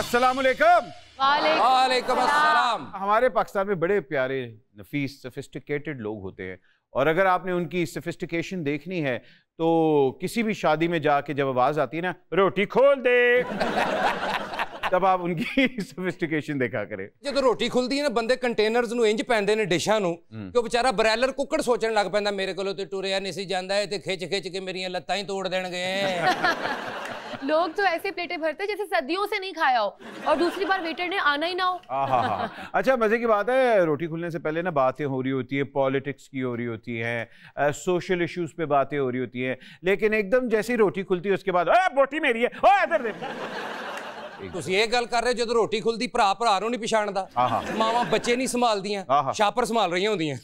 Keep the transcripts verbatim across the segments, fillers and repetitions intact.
अस्सलामुअलैकुम। वालेकुम अस्सलाम। हमारे पाकिस्तान में बड़े प्यारे नफीस सोफिस्टिकेटेड लोग होते हैं और अगर आपने उनकी सोफिस्टिकेशन देखनी है तो किसी भी शादी में जाके जब आवाज आती है ना रोटी खोल दे तब आप उनकी सोफिस्टिकेशन देखा करें। जो रोटी खुलती है ना बंदे कंटेनर्स ਨੂੰ ਇੰਜ ਪੈਂਦੇ ਨੇ ਡਿਸ਼ਾਂ ਨੂੰ ਕਿ ਉਹ ਵਿਚਾਰਾ ਬ੍ਰੈਲਰ ਕੁੱਕੜ ਸੋਚਣ ਲੱਗ ਪੈਂਦਾ ਮੇਰੇ ਕੋਲੋਂ ਤੇ ਟੁਰਿਆ ਨਹੀਂ ਸੀ ਜਾਂਦਾ ਹੈ ਤੇ ਖਿੱਚ ਖਿੱਚ ਕੇ ਮੇਰੀਆਂ ਲੱਤਾਂ ਹੀ ਤੋੜ ਦੇਣਗੇ। लोग तो ऐसे प्लेटें भरते हैं जैसे सदियों से नहीं खाया हो और दूसरी बार वेटर ने आना ही ना हो। हाँ। अच्छा मजे की बात है, रोटी खुलने से पहले ना बातें हो रही होती है, पॉलिटिक्स की हो रही होती है, सोशल इश्यूज पे बातें हो रही होती हैं, लेकिन एकदम जैसी रोटी खुलती है उसके बाद बोटी मेरी है ओ इधर देख। ਤੁਸੀਂ ਇਹ ਗੱਲ ਕਰ ਰਹੇ ਜਦੋਂ ਰੋਟੀ ਖੁੱਲਦੀ ਭਰਾ ਭਰਾ ਨੂੰ ਨਹੀਂ ਪਛਾਣਦਾ, ਮਾਵਾਂ ਬੱਚੇ ਨਹੀਂ ਸੰਭਾਲਦੀਆਂ, ਸ਼ਾਪਰ ਸੰਭਾਲ ਰਹੀਆਂ ਹੁੰਦੀਆਂ।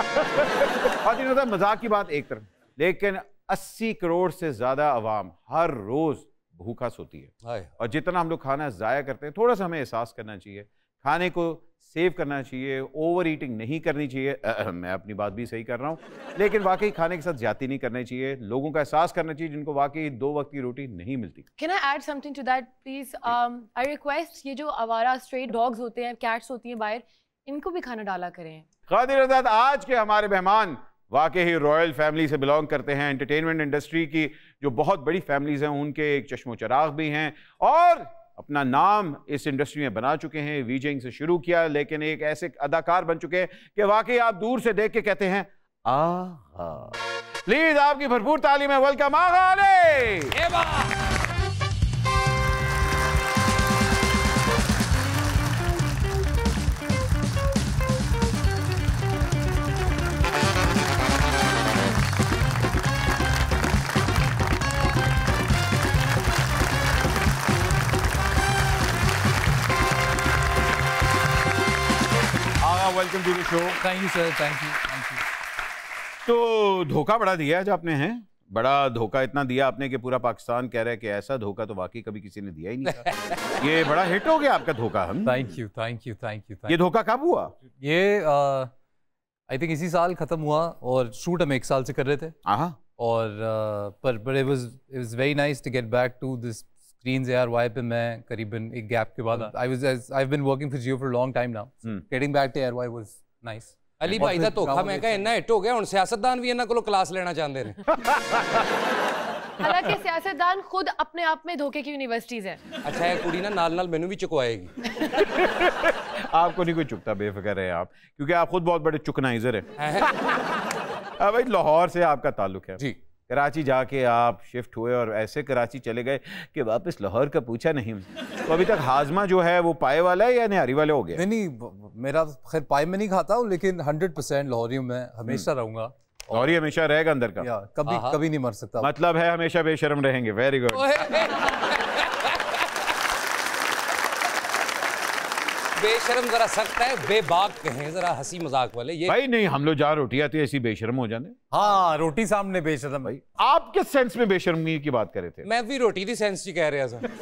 मजाक की बात एक तरफ, लेकिन अस्सी करोड़ से ज्यादा अवाम हर रोज भूखा सोती है और जितना हम लोग खाना जाया करते हैं थोड़ा सा हमें एहसास करना चाहिए, खाने को सेव करना चाहिए, ओवर ईटिंग नहीं करनी चाहिए। आ, आ, मैं अपनी बात भी सही कर रहा हूँ, लेकिन वाकई खाने के साथ ज्यादती नहीं करनी चाहिए। लोगों का एहसास करना चाहिए जिनको वाकई दो वक्त की रोटी नहीं मिलती। Can I add something to that please? um, I request ये जो आवारा स्ट्रेट डॉग्स होते हैं, कैट्स होती हैं बाहर, इनको भी खाना डाला करें। कादिर आजाद आज के हमारे मेहमान वाकई ही रॉयल फैमिली से बिलोंग करते हैं, एंटरटेनमेंट इंडस्ट्री की जो बहुत बड़ी फैमिलीज हैं उनके एक चश्मो चराग भी हैं और अपना नाम इस इंडस्ट्री में बना चुके हैं। वीजिंग से शुरू किया लेकिन एक ऐसे अदाकार बन चुके हैं कि वाकई आप दूर से देख के कहते हैं आहा। प्लीज आपकी भरपूर तालीम है, welcome Agha Ali. Welcome to the show. Thank you sir, thank you thank you. तो धोखा बड़ा दिया आज आपने, हैं बड़ा धोखा इतना दिया आपने कि पूरा पाकिस्तान कह रहा है कि ऐसा धोखा तो वाकई कभी किसी ने दिया ही नहीं था। ये बड़ा हिट हो गया आपका धोखा। हम thank you thank you thank you. ये धोखा कब हुआ? ये आई थिंक इसी साल खत्म हुआ और शूट हम एक साल से कर रहे थे। हाँ और uh, पर but it was it was very nice to get back to this screens यार। वाई पे मैं करीबन एक गैप के बाद I was I have been working for Geo for a long time now, getting back to air why was nice. Ali भाई ਦਾ ਧੋਖਾ ਮੈਂ ਕਹਾਂ ਇੰਨਾ ਹਿੱਟ ਹੋ ਗਿਆ ਹੁਣ ਸਿਆਸਤਦਾਨ ਵੀ ਇਹਨਾਂ ਕੋਲੋਂ ਕਲਾਸ ਲੈਣਾ ਚਾਹੁੰਦੇ ਨੇ। हालांकि सियासतदान खुद अपने आप में धोखे की यूनिवर्सिटीज है। अच्छा है कुड़ी ना नाल नाल मैनू भी चुकवाएगी। आपको नहीं कोई चुकता, बेफिक्र है आप, क्योंकि आप खुद बहुत बड़े चुकनाइजर हैं। अब भाई लाहौर से आपका ताल्लुक है जी, कराची जाके आप शिफ्ट हुए और ऐसे कराची चले गए कि वापस लाहौर का पूछा नहीं। तो अभी तक हाजमा जो है वो पाए वाला है या निहारी वाले हो गया? नहीं नहीं, मेरा खैर पाए में नहीं खाता हूँ लेकिन हंड्रेड परसेंट लाहौरी में हमेशा रहूंगा और ये हमेशा रहेगा अंदर का, या कभी कभी नहीं मर सकता। मतलब है हमेशा बेशर्म रहेंगे। Very good. बेशर्म जरा सख्त है, बेबाक कहें जरा हंसी मजाक वाले। ये भाई नहीं, हम लोग जहाँ रोटी आती है ऐसी बेशर्म हो जाते। हाँ रोटी सामने बेशर्म। भाई आप किस सेंस में बेशर्मी की बात कर रहे थे? मैं भी रोटी दी सेंस ही कह रहा था।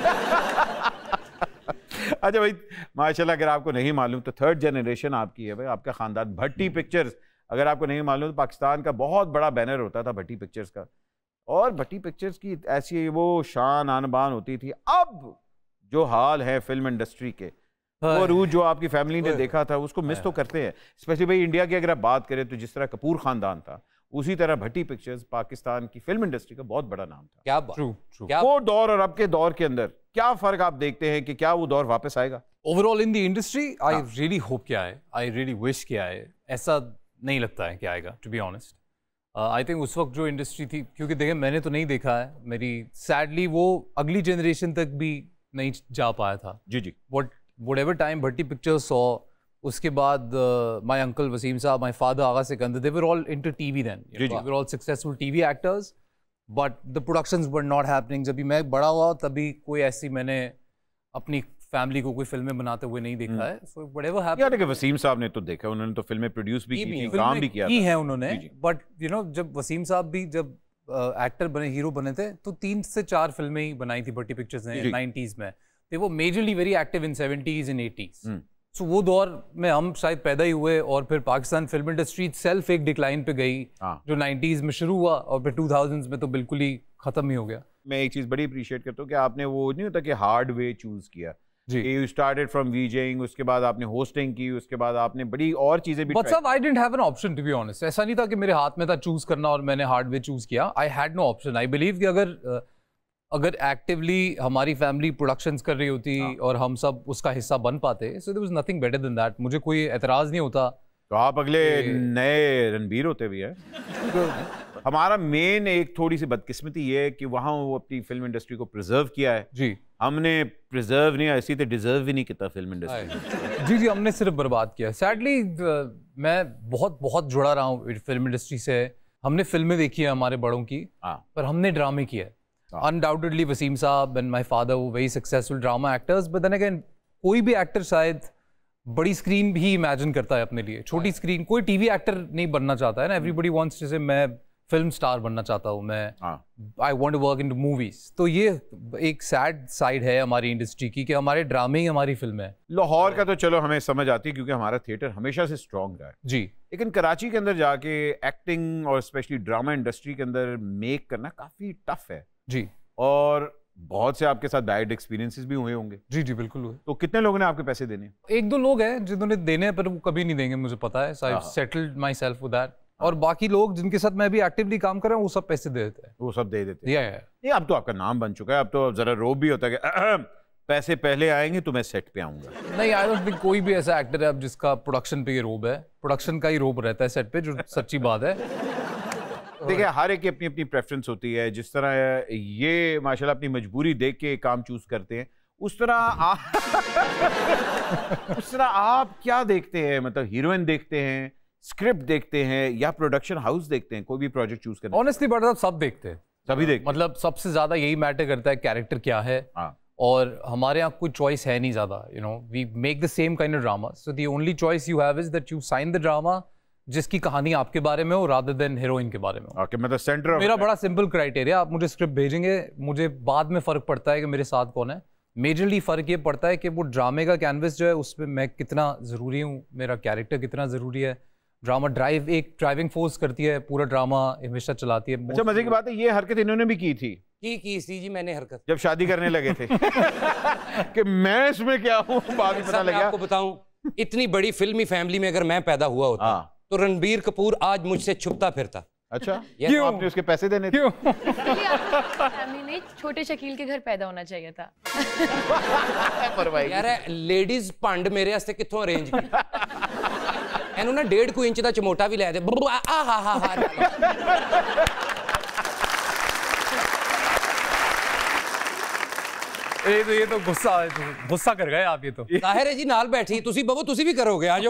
अच्छा भाई माशाल्लाह, अगर आपको नहीं मालूम तो थर्ड जनरेशन आपकी है भाई, आपका खानदान भट्टी पिक्चर्स। अगर आपको नहीं मालूम तो पाकिस्तान का बहुत बड़ा बैनर होता था भट्टी पिक्चर्स का, और भट्टी पिक्चर्स की ऐसी वो शान आन बान होती थी। अब जो हाल है फिल्म इंडस्ट्री के, वो रूज जो आपकी फैमिली ने देखा था उसको मिस तो करते हैं। स्पेशली भाई इंडिया की अगर आप बात करें तो जिस तरह कपूर खानदान था उसी तरह भट्टी पिक्चर्स पाकिस्तान की फिल्म इंडस्ट्री का बहुत बड़ा नाम था। क्या ट्रू ट्रू। वो दौर और अब के दौर के अंदर क्या फर्क आप देखते हैं कि क्या वो दौर वापस आएगा? Overall in the industry I really hope क्या है, आई रियली विश क्या है, ऐसा नहीं लगता है कि आएगा to be honest. I think उस वक्त जो इंडस्ट्री थी, क्योंकि देखें मैंने तो नहीं देखा है, मेरी सैडली वो अगली जनरेशन तक भी नहीं जा पाया था। जी जी। What whatever time Bhatti Pictures saw, उसके बाद uh, my uncle Wasim साहब, my father Agha Sikandar, they were all into T V then. They were all successful T V actors, but the productions were not happening. जब भी मैं बड़ा हुआ तभी कोई ऐसी मैंने अपनी फैमिली को कोई फिल्में बनाते हुए नहीं देखा है। So whatever happened. यार कि वसीम साहब ने तो देखा, उन्होंने तो फिल्में प्रोड्यूस भी की थी, काम भी किया की है उन्होंने। But you know जब वसीम साहब भी जब एक्टर बने, हीरो बने थे, तो तीन से चार फिल्में ही बनाई थी भट्टी पिक्चर्स ने नाइन्टीज में। They were majorly very active in seventies and eighties. So वो दौर में हम शायद पैदा ही हुए और फिर पाकिस्तान फिल्म इंडस्ट्री सेल्फ एक डिक्लाइन पे गई जो नाइन्टीज में शुरू हुआ और फिर टू थाउजेंड्स में तो बिल्कुल ही खत्म ही हो गया। मैं एक चीज़ बड़ी अप्रिशिएट करता हूँ कि आपने वो नहीं होता कि हार्ड वे चूज किया, यू स्टार्टेड फ्रॉम वीजिंग, उसके बाद आपने होस्टिंग की, उसके बाद आपने बड़ी और चीजें भी but sir I didn't have an option to be honest. ऐसा नहीं था कि मेरे हाथ में था चूज करना और मैंने हार्डवेयर चूज किया। I had no option. I believe कि अगर uh, अगर एक्टिवली हमारी फैमिली प्रोडक्शंस कर रही होती हाँ. और हम सब उसका हिस्सा बन पाते, so there was nothing better than that. मुझे कोई एतराज नहीं होता। तो आप अगले नए रणबीर होते भी हैं। तो हमारा मेन एक थोड़ी सी बदकिस्मती ये है कि वहाँ वो अपनी फिल्म इंडस्ट्री को प्रिजर्व किया है जी। हमने प्रिजर्व नहीं, ऐसी तो डिजर्व भी नहीं किया फिल्म इंडस्ट्री। जी जी हमने सिर्फ बर्बाद किया। सैडली मैं बहुत बहुत जुड़ा रहा हूँ फिल्म इंडस्ट्री से। हमने फिल्में देखी है हमारे बड़ों की, पर हमने ड्रामे किया है। अनडाउटेडली वसीम साहब एंड माय फादर वो very successful drama actors, but then again कोई भी एक्टर शायद बड़ी स्क्रीन भी इमेजिन करता है अपने लिए। छोटी स्क्रीन कोई टीवी एक्टर नहीं बनना चाहता है ना। एवरीबॉडी वांट्स टू से मैं फिल्म स्टार बनना चाहता हूँ, मैं I want to work in movies. तो ये एक सैड साइड है हमारी इंडस्ट्री की कि हमारे ड्रामे ही हमारी फिल्म है। लाहौर का तो चलो हमें समझ आती है क्योंकि हमारा थिएटर हमेशा से स्ट्रॉन्ग रहा है जी, लेकिन कराची के अंदर जाके एक्टिंग और स्पेशली ड्रामा इंडस्ट्री के अंदर मेक करना काफी टफ है जी। और बहुत से आपके साथ बैड एक्सपीरियंसेस भी हुए होंगे। जी जी बिल्कुल हुए। तो कितने लोगों ने आपके पैसे देने? एक दो लोग हैं जिन्होंने देने हैं पर वो कभी नहीं देंगे, मुझे पता है। So I settled myself with that. और बाकी लोग जिनके साथ मैं भी एक्टिवली काम कर रहा हूँ वो सब पैसे दे देते हैं। वो सब दे देते हैं। या या ये अब तो आपका नाम बन चुका है। अब तो जरा रोब भी होता है कि पैसे पहले आएंगे तो मैं सेट पे आऊंगा। नहीं, आई डोंट थिंक कोई भी ऐसा एक्टर है अब जिसका प्रोडक्शन पे ये रोब है। प्रोडक्शन का ही रोब रहता है सेट पे, जो सच्ची बात है। देखिए हर एक की अपनी अपनी प्रेफरेंस होती है। जिस तरह ये माशाल्लाह अपनी मजबूरी देख के काम चूज करते हैं, उस तरह आप उस तरह आप क्या देखते हैं? मतलब हीरोइन देखते हैं, स्क्रिप्ट देखते हैं या प्रोडक्शन हाउस देखते हैं? कोई भी प्रोजेक्ट चूज करना। ऑनेस्टली बट साहब सब देखते हैं, सभी देखते हैं। मतलब सबसे ज्यादा यही मैटर करता है कैरेक्टर क्या है। हाँ। और हमारे यहाँ कोई चॉइस है नहीं ज्यादा। You know we make the same kind of drama, so the only choice you have is that you sign the drama जिसकी कहानी आपके बारे में हो रादर देन हीरोइन के बारे में हो। okay, मतलब सेंटर मेरा बड़ा सिंपल क्राइटेरिया, आप मुझे स्क्रिप्ट भेजेंगे, मुझे बाद में फर्क पड़ता है कि मेरे साथ कौन है। मेजरली फर्क ये पड़ता है कि वो ड्रामे का कैनवस जो है उसमें मैं कितना ज़रूरी हूँ, मेरा कैरेक्टर कितना ज़रूरी है। ड्रामा ड्राइव एक ड्राइविंग फोर्स करती है, पूरा ड्रामा हमेशा चलाती है। अच्छा मजे की बात है, ये हरकत इन्होंने भी की थी की की सी जी मैंने हरकत जब शादी करने लगे थे कि मैं इसमें क्या हूँ, बाद में पता लगा। आपको बताऊं, इतनी बड़ी फिल्मी फैमिली में अगर मैं पैदा हुआ होता तो रणबीर कपूर आज मुझसे छुपता फिरता। अच्छा क्यों? आपने उसके पैसे देने थे? फैमिली ने छोटे शकील के घर पैदा होना चाहिए था। यार लेडीज पंड मेरे वास्ते कित्थों अरेंज की? एनू ना डेढ़ कु इंच दा चमोटा भी लै दे। आ हा हा हा। ये तो ये तो गुस्सा गुस्सा कर गए आप। ये तो जाहिर है जी, नाल बैठी तुसी बबू, तुसी भी करोगे, आ जाओ।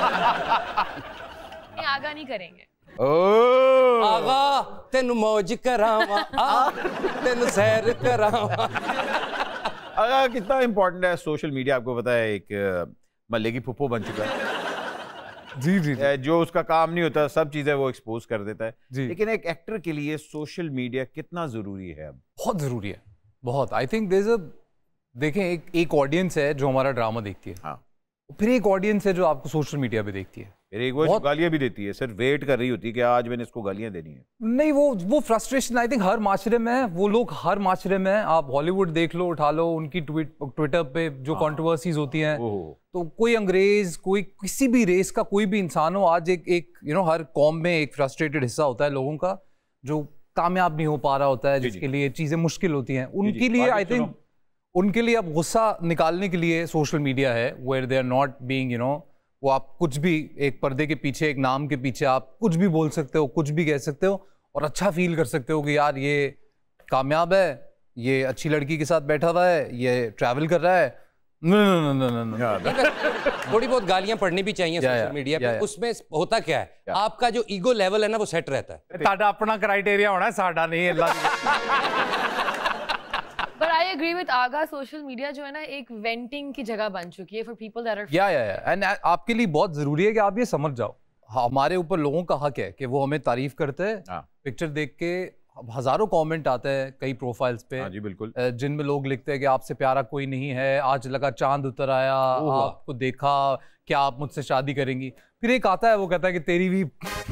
नहीं आगा नहीं करेंगे। ओ आगा तेनु मौज करावा, आ तेनु सैर करावा। आगा कितना इंपॉर्टेंट है सोशल मीडिया, आपको पता है। एक मल्ले की फुप्पो बन चुका है। जी जी जी। जो उसका काम नहीं होता सब चीजें वो एक्सपोज कर देता है जी। लेकिन एक एक्टर के लिए सोशल मीडिया कितना जरूरी है? अब बहुत जरूरी है, बहुत। I think there is a देखें एक एक ऑडियंस है जो हमारा ड्रामा देखती है। हाँ। फिर एक ऑडियंस है जो आपको सोशल मीडिया पे देखती है। फिर एक वो गालियां भी देती है, सिर्फ वेट कर रही होती है कि आज मैंने इसको गालियां देनी है। नहीं, वो वो फ्रस्ट्रेशन आई थिंक हर माशरे में है। वो लोग हर माशरे में है। आप हॉलीवुड देख लो, उठा लो, उनकी ट्वीट ट्विटर पे जो कंट्रोवर्सीज होती हैं, तो कोई अंग्रेज, कोई किसी भी रेस का कोई भी इंसान हो, आज एक एक यू नो हर कौम में एक फ्रस्ट्रेटेड हिस्सा होता है लोगों का जो कामयाब नहीं हो पा रहा होता है, जिसके लिए चीजें मुश्किल होती हैं। उनके लिए आई थिंक उनके लिए अब गुस्सा निकालने के लिए सोशल मीडिया है, where they are not being you know वो आप कुछ भी एक पर्दे के पीछे, एक नाम के पीछे आप कुछ भी बोल सकते हो, कुछ भी कह सकते हो और अच्छा फील कर सकते हो कि यार ये कामयाब है, ये अच्छी लड़की के साथ बैठा हुआ है, ये ट्रैवल कर रहा है। No no no no no थोड़ी बहुत गालियां पढ़नी भी चाहिए सोशल मीडिया पे। उसमें होता क्या है, आपका जो ईगो लेवल है ना वो सेट रहता है। साडा अपना क्राइटेरिया होना है, साडा नहीं Allah. But I agree with Agha, social media जो है ना एक वेंटिंग की जगह बन चुकी है for people that are या या या एंड आपके लिए बहुत जरूरी है कि आप ये समझ जाओ, हमारे ऊपर लोगों का हक है कि वो हमें तारीफ करते हैं। पिक्चर देख के हजारों कमेंट आते हैं कई प्रोफाइल्स पे। हाँ जी बिल्कुल। जिनमें लोग लिखते हैं कि आपसे प्यारा कोई नहीं है, आज लगा चांद उतर आया, आपको देखा, क्या आप मुझसे शादी करेंगी? फिर एक आता है वो कहता है कि तेरी भी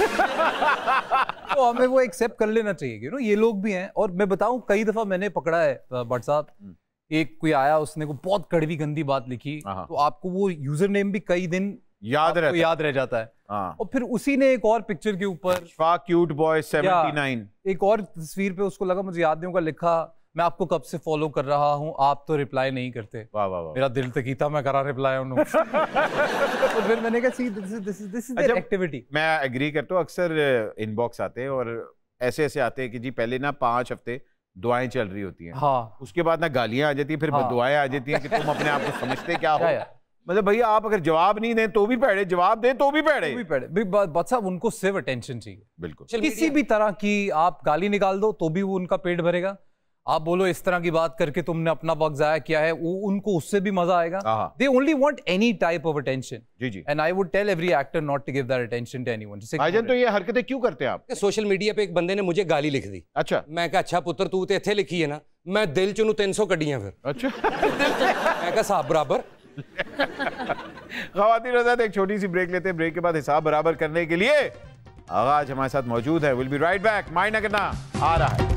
तो हमें वो एक्सेप्ट कर लेना चाहिए, यू नो ये लोग भी हैं। और मैं बताऊं, कई दफा मैंने पकड़ा है भट्ट साहब एक कोई आया उसने को बहुत कड़वी गंदी बात लिखी, तो आपको वो यूजर नेम भी कई दिन याद रहता याद रह जाता है। हाँ। और फिर उसी ने एक और पिक्चर के ऊपर क्यूट बॉय सेवेंटी नाइन एक और तस्वीर पे उसको लगा मुझे याद नहीं होगा, लिखा मैं आपको कब से फॉलो कर रहा हूँ, आप तो रिप्लाई नहीं करते। वाह वाह वाह। मेरा दिल तकीता मैं करा रिप्लाई उन्होंने। तो फिर मैंने कहा see this is this is this is their activity. मैं एग्री करता हूँ, अक्सर इनबॉक्स आते हैं और ऐसे ऐसे आते हैं कि जी पहले ना पांच हफ्ते दुआएं चल रही होती हैं, हाँ, उसके बाद ना गालियां आ जाती हैं, फिर हाँ, दुआएं आ जाती हैं कि तुम अपने आप को समझते क्या हो। मतलब भैया आप अगर जवाब नहीं दें तो भी पैड़े, जवाब दें तो भी पैड़े, तो भी पैड़े। बात साहब उनको सिर्फ अटेंशन चाहिए, बिल्कुल किसी भी तरह की। आप गाली निकाल दो तो भी वो उनका पेट भरेगा, आप बोलो इस तरह की बात करके तुमने अपना वक्त जाया किया है, वो उनको उससे भी मजा आएगा। They only want any type of attention. जी जी। And I would tell every actor not to give that attention to anyone. भाईजान तो ये हरकतें क्यों करते हैं आप? सोशल मीडिया पे एक बंदे ने मुझे गाली लिख दी। अच्छा। मैं कहा अच्छा पुत्र तू तो इत्थे लिखी है ना, मैं दिल चुनू तीन सौ कड्डियां फिर। अच्छा। मैं कहा साहब बराबर। ख़वातीन हज़रात एक छोटी सी ब्रेक लेते हैं, ब्रेक के बाद हिसाब बराबर करने के लिए आगा आज हमारे साथ मौजूद है। Will be right back, mind ना करना, आ रहा है।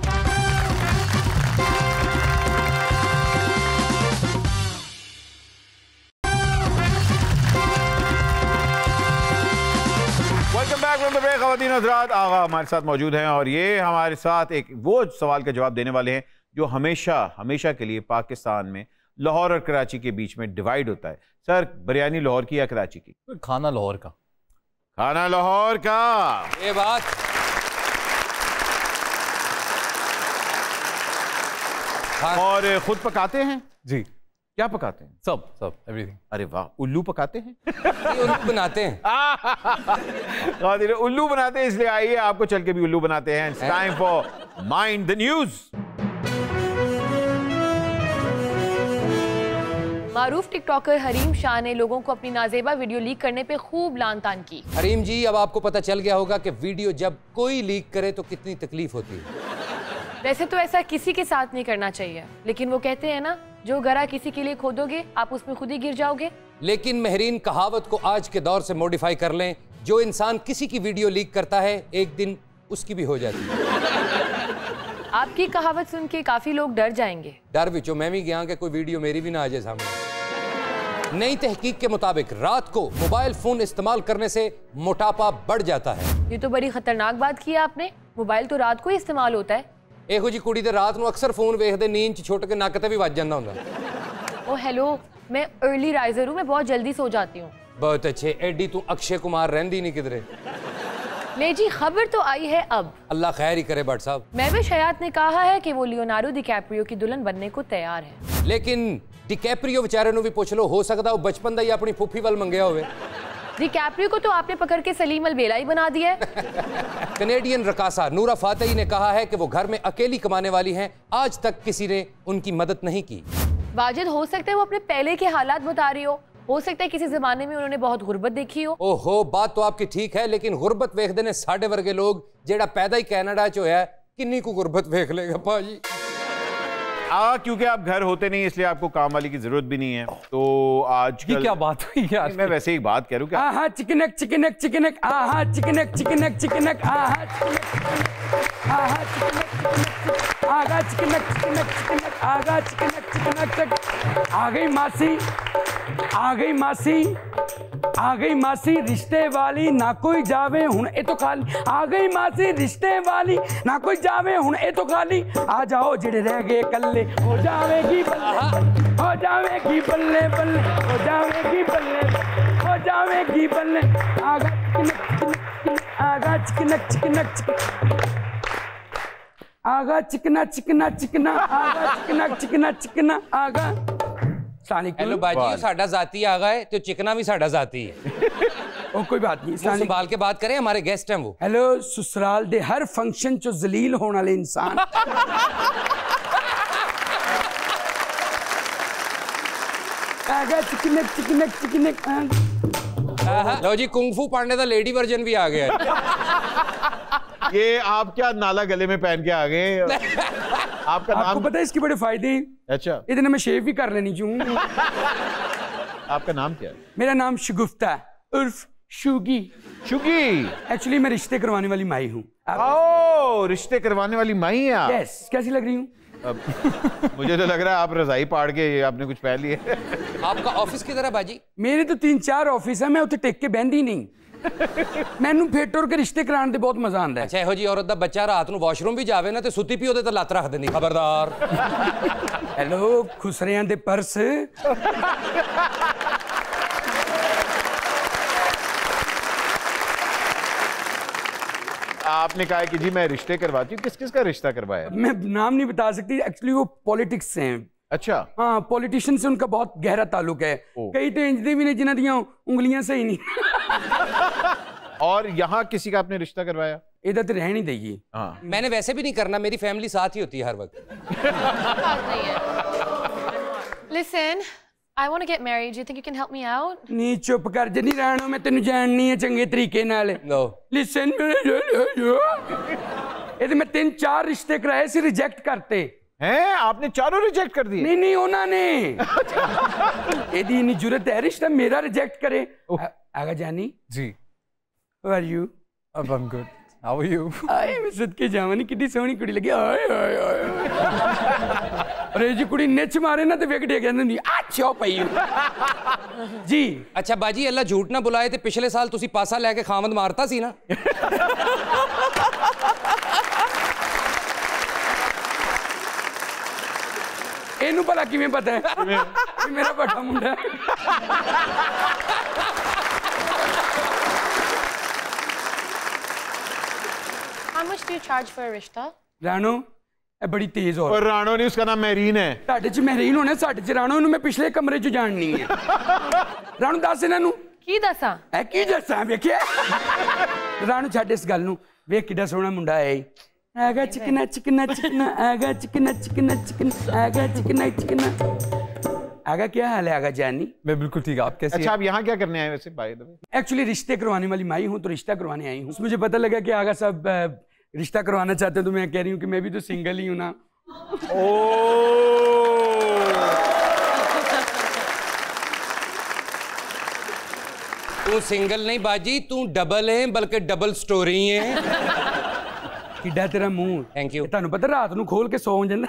Welcome back from the break. ख़वातीन हज़रात आगा हमारे साथ मौजूद हैं और ये हमारे साथ एक वो सवाल का जवाब देने वाले हैं जो हमेशा हमेशा के लिए पाकिस्तान में लाहौर और कराची के बीच में डिवाइड होता है। सर बिरयानी लाहौर की या कराची की? खाना लाहौर का। खाना लाहौर का। ये बात और खुद पकाते हैं? जी। क्या पकाते हैं? सब सब एवरीथिंग। अरे वाह, उल्लू पकाते हैं? उल्लू बनाते हैं। उल्लू बनाते हैं, इसलिए आइए आपको चल के भी उल्लू बनाते हैं। It's time for mind the news. मारूफ टिकटॉकर हरीम शाह ने लोगों को अपनी नाजेबा वीडियो लीक करने पे खूब लान तान की। हरीम जी अब आपको पता चल गया होगा कि वीडियो जब कोई लीक करे तो कितनी तकलीफ होती है। वैसे तो ऐसा किसी के साथ नहीं करना चाहिए, लेकिन वो कहते हैं ना, जो गरा किसी के लिए खोदोगे आप उसमें खुद ही गिर जाओगे। लेकिन महरीन कहावत को आज के दौर से मॉडिफाई कर लें, जो इंसान किसी की वीडियो लीक करता है एक दिन उसकी भी हो जाती है। आपकी कहावत सुन के काफी लोग डर जाएंगे। डर विचो मैं भी गया कि कोई वीडियो मेरी भी ना आ जाए सामने। नई तहकीक के मुताबिक रात को मोबाइल फोन इस्तेमाल करने से मोटापा बढ़ जाता है। ये तो बड़ी खतरनाक बात की आपने, मोबाइल तो रात को ही इस्तेमाल होता है। ਇਹੋ जी कुड़ी दे रात ਨੂੰ अक्सर फोन वेखदे नींद च छुट के नक ते भी वज जांदा हुंदा। ओ हेलो, मैं अर्ली राइजर हूँ, मैं बहुत जल्दी सो जाती हूँ। बहुत अच्छे, एडी तू अक्षय कुमार रहंदी नहीं किधरे। ले जी खबर तो आई है अब। अल्लाह खैर ही करे भट्ट साहब। महविश हयात ने कहा है कि वो लियोनार्डो डिकैप्रियो की दुल्हन बनने को तैयार है। लेकिन डिकैप्रियो बेचारे नु भी पूछ लो, हो सकता वो बचपन दा ही अपनी फूफी वाल मंगया होवे। डिकैप्रियो को तो आपने पकड़ के सलीम अल बेला ही बना दिया है। कनेडियन रकासा नूरा फातेही ने कहा है कि वो घर में अकेली कमाने वाली हैं, आज तक किसी ने उनकी मदद नहीं की। वाजिद हो सकता है वो अपने पहले के हालात बता रही हो हो सकता है किसी जमाने में उन्होंने बहुत गुर्बत देखी हो। ओहो, बात तो आपकी ठीक है, लेकिन गुर्बत वेखदे ने साढ़े वर्गे लोग जेड़ा पैदा ही कनाडा च होया किन्नी को गुर्बत वेख लेगा भाजी। आ, क्योंकि आप घर होते नहीं इसलिए आपको काम वाली की जरूरत भी नहीं है। तो आज ये क्या बात हुई यार? मैं वैसे ही बात कह रहा हूँ। आहा चिकनक चिकनक चिकनक आहा चिकनक चिकनक चिकनक आहा आहा चिकनक आगा चिकनक चिकनक चिकनक आगा चिकनक चिकनक चिकनक। आ गई मासी, आ गई मासी, आ गई मासी रिश्ते वाली, ना कोई जावे हुन ए तो खाली। आ गई मासी रिश्ते वाली, ना कोई जावे हुन ए तो खाली। आ जाओ जेड़े रह गए कल्ले, हो जावेगी बल्ले, हो जावेगी बल्ले बल्ले, हो जावेगी बल्ले, हो जावेगी बल्ले। आगा चिकनक चिकनक चिकनक आगा चिकना चिकना चिकना आगा चिकना चिकना चिकना आगा। हेलो बाजी, साडा जाती आ गए तो चिकना भी साडा जाती है। ओ कोई बात नहीं, संभाल के बात करें, हमारे गेस्ट हैं वो। हेलो ससुराल दे हर फंक्शन चो जलील होने वाले इंसान। आगा चिकनक चिकनक चिकनक। लो जी, कुंग-फू पांडे दा लेडी वर्जन भी आ गया है। ये आप क्या नाला गले में पहन के आ गए? आपका नाम आपको पता है इसके बड़े फायदे हैं? अच्छा, इतने मैं शेव भी कर लेनी चाहूँ। आपका नाम क्या है? मेरा नाम शगुफ्ता उर्फ शुगी। शुगी? एक्चुअली मैं रिश्ते करवाने वाली माई हूँ। ओह, रिश्ते करवाने वाली माई हैं आप? यस, कैसी लग रही हूँ? अब मुझे तो लग रहा है आप रजाई पाड़ के आपने कुछ पहन लिया। आपका ऑफिस किधर है बाजी? मेरे तो तीन चार ऑफिस है, मैं उत्थे टेक के बहंदी नहीं। मैनू फेर टुर के रिश्ते कराने ते बहुत मजा आंदा है। अच्छा, ਇਹੋ ਜੀ औरत ਦਾ ਬੱਚਾ ਰਾਤ ਨੂੰ ਵਾਸ਼ਰੂਮ ਵੀ ਜਾਵੇ ਨਾ ਤੇ ਸੁੱਤੀ ਪਈ ਉਹਦੇ ਤੇ ਲੱਤ ਰੱਖ ਦਿੰਦੀ, ਖਬਰਦਾਰ। हेलो खुसरियां दे पर्स। आपने कहा कि जी मैं रिश्ते करवाती हूँ, किस किस का रिश्ता करवाया? मैं नाम नहीं बता सकती, एक्चुअली वो पॉलिटिक्स से हैं। अच्छा। हाँ, पॉलिटिशियन से उनका बहुत गहरा ताल्लुक है। कई तो इंजदे भी ने जिन्हां दियां उंगलियां सही नहीं। और यहाँ किसी का आपने रिश्ता करवाया? इधर तो रह नहीं देगी। हाँ, मैंने वैसे भी नहीं करना, मेरी फैमिली साथ ही होती है हर वक्त। Listen, I want to get married. Do you think you can help me out? नी चुप कर जनी रहना, मैं तेन जाननी है चंगे तरीके नाल। No. Listen, ये तो मैं तीन चार रिश्ते कराए सी, रिजेक्ट करते हैं? आपने चारों रिजेक्ट कर दिए? नहीं नहीं उन्होंने। यदि इतनी जरूरत है रिश्ता मेरा रिजेक्ट करे। आगा जानी जी, How are you? अब I'm good. How are you? आए मैं सदके जावनी कितनी सोहनी कुड़ी लगी। आए आए आए अरे जी कुड़ी निच मारे ना तो वेकड़े कहंदी नहीं अच्छा पई जी। अच्छा बाजी, अल्लाह झूठ ना बुलाए ते पिछले साल तुसी पासा लेके खामद मारता सी ना। एनू भला किवें पता है कि मेरा बड़ा मुंडा है? How much do you charge for a rishta? Rano ए बड़ी तेज हो। और राणो नहीं, उसका नाम मेरीन है। साडे च मेरीन होना, साडे च राणो। इनू मैं पिछले कमरे च जाननी है। राणो दस इन्हां नू की दसा? ए की दसां वेखिया। राणो छੱਡ इस गल नू, वेख किड्डा सोहना मुंडा है। आगा चिकना चिकना चिकना, आगा चिकना चिकना चिकना, आगा चिकना चिकना। आगा क्या हाल है आगा जानी? मैं बिल्कुल ठीक। आप कैसे? अच्छा, आप यहाँ क्या करने आए वैसे? बाय द वे, एक्चुअली रिश्ते करवाने वाली माई हूँ, तो रिश्ता करवाने आई हूँ। मुझे पता लगा कि आगा साहब रिश्ता करवाना चाहते हैं, तो मैं कह रही हूँ कि मैं भी तो सिंगल ही हूँ ना। तू सिंगल नहीं बाजी, तू डबल है, बल्कि डबल स्टोरी है। किड्डा तेरा मुंह। Thank you. ਤੁਹਾਨੂੰ ਪਤਾ ਰਾਤ ਨੂੰ ਖੋਲ ਕੇ ਸੌਂ ਜਾਂਦਾ।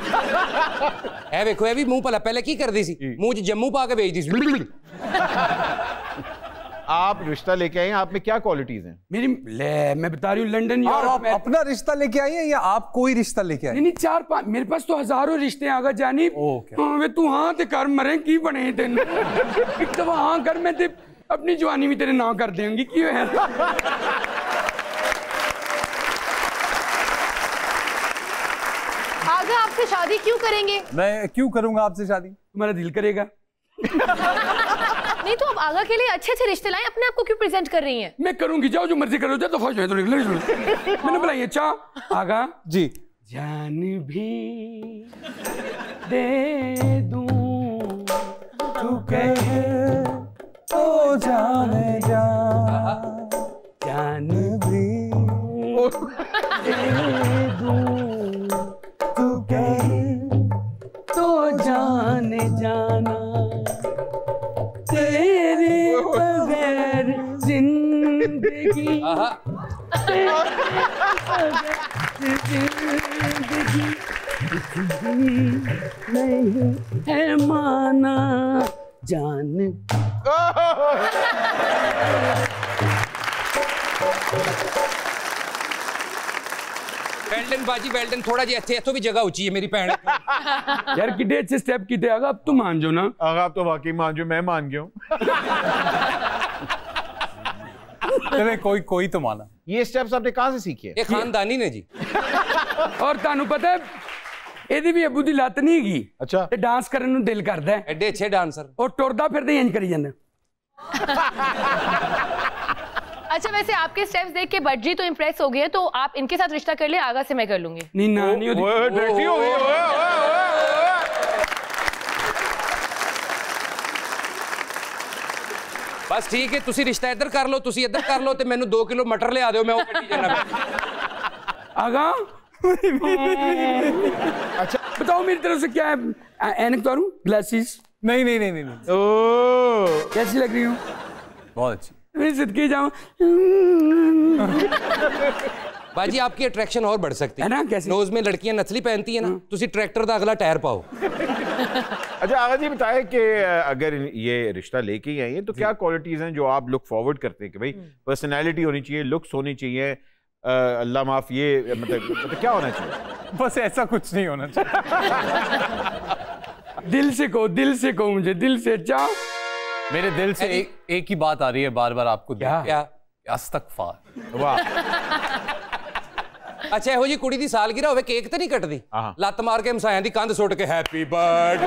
ए वेखो, ए भी मुंह भला पहले की करदी सी, मुंह च जम्मू पा के बेचदी सी। आप रिश्ता लेके आए हैं, आप में क्या क्वालिटीज हैं? मेरी ले मैं बता रही हूँ, लंदन आप, यूरोप आप में। अपना रिश्ता लेके आई हैं या आप कोई रिश्ता लेके आए? नहीं नहीं चार पांच मेरे पास तो हजारों रिश्ते आगा जानी। ओके। हाँ वे तू हाँ ते कर मरे की बने तेन। एक दफा हाँ कर, मैं ते अपनी जवानी भी तेरे ना कर देंगी की है। आगा आपसे शादी क्यों करेंगे? मैं क्यों करूंगा आपसे शादी? तुम्हारा दिल करेगा? नहीं तो आप आगा के लिए अच्छे अच्छे रिश्ते लाएं, अपने आप को क्यों प्रेजेंट कर रही हैं? मैं करूंगी, जाओ जो मर्जी करो, जाओ तो फौज में तो निकलो। मैंने बुलाई अच्छा आगा जी। जान भी दे दूं तू कहे ओ जाने जा, जान भी दे दूं तू कहे तो जाने जाना, तेरे बगैर जिंदगी जिंदगी नहीं है माना जान। वेल्डन बाजी वेल्डन, थोड़ा जी ਇੱਥੇ ਇੱਥੋਂ भी जगह ਉੱਚੀ है मेरी भैन। यार कितने अच्छे स्टेप किए आगा, अब तो मान जाओ ना। आगा आप तो वाकई मान जो, मैं मान गया हूँ। चले कोई कोई तो माना। ये स्टेप्स आपने कहाँ से सीखे? ये खानदानी ने जी। और ਤੁਹਾਨੂੰ पता है ਇਹਦੀ ਵੀ ਅੱਬੂ ਦੀ ਲੱਤ ਨਹੀਂ ਹੈਗੀ। अच्छा। ਤੇ ਡਾਂਸ ਕਰਨ ਨੂੰ ਦਿਲ ਕਰਦਾ ਹੈ। ਐਡੇ ਅੱਛੇ ਡਾਂਸਰ। ਉਹ ਟੁਰਦਾ ਫਿਰਦਾ ਇੰਜ ਕਰੀ ਜਾਂਦਾ। अच्छा, वैसे आपके स्टेप्स देख के बज्जी तो इम्प्रेस हो गई है, तो आप इनके साथ रिश्ता कर ले, आगा से मैं कर लूंगी। नहीं ना नहीं होती। ओए डर्टी हो गई। ओए ओए बस ठीक है, तुसी रिश्ता इधर कर लो, तुसी इधर कर लो, ते मैनू दो किलो मटर ले आ दो, मैं वो कट्टी जाना। आगा अच्छा बताओ मेरी तरफ से क्या है? ऐनक तो ग्लासेस? नहीं नहीं नहीं नहीं, नहीं। ओ कैसी लग रही हूँ? बहुत अच्छी। मैं सदके जाऊं। बाजी आपकी अट्रैक्शन और बढ़ सकती है ना, कैसे? नोज में लड़कियां नथली पहनती है ना, तुसी ट्रैक्टर का अगला टायर पाओ। अच्छा आगा जी बताएं कि अगर ये रिश्ता लेके ही आई है तो क्या क्वालिटीज हैं जो आप लुक फॉरवर्ड करते हैं कि भाई पर्सनैलिटी होनी चाहिए, लुक्स होनी चाहिए, अल्लाह माफ ये मतलब, मतलब क्या होना चाहिए? बस ऐसा कुछ नहीं होना चाहिए। दिल से कहो, दिल से कहो, मुझे दिल से चाह। मेरे दिल से एक, एक ही बात आ रही है बार बार आपको। क्या? क्या? अस्तगफार। वाह। अच्छा ਇਹੋ ਜੀ ਕੁੜੀ ਦੀ ਸਾਲगिरह ਹੋਵੇ ਕੇਕ ਤੇ ਨਹੀਂ ਕੱਟਦੀ, ਲੱਤ ਮਾਰ ਕੇ ਹਮਸਾਇਆਂ ਦੀ ਕੰਧ ਸੁੱਟ ਕੇ ਹੈਪੀ ਬਰਥ।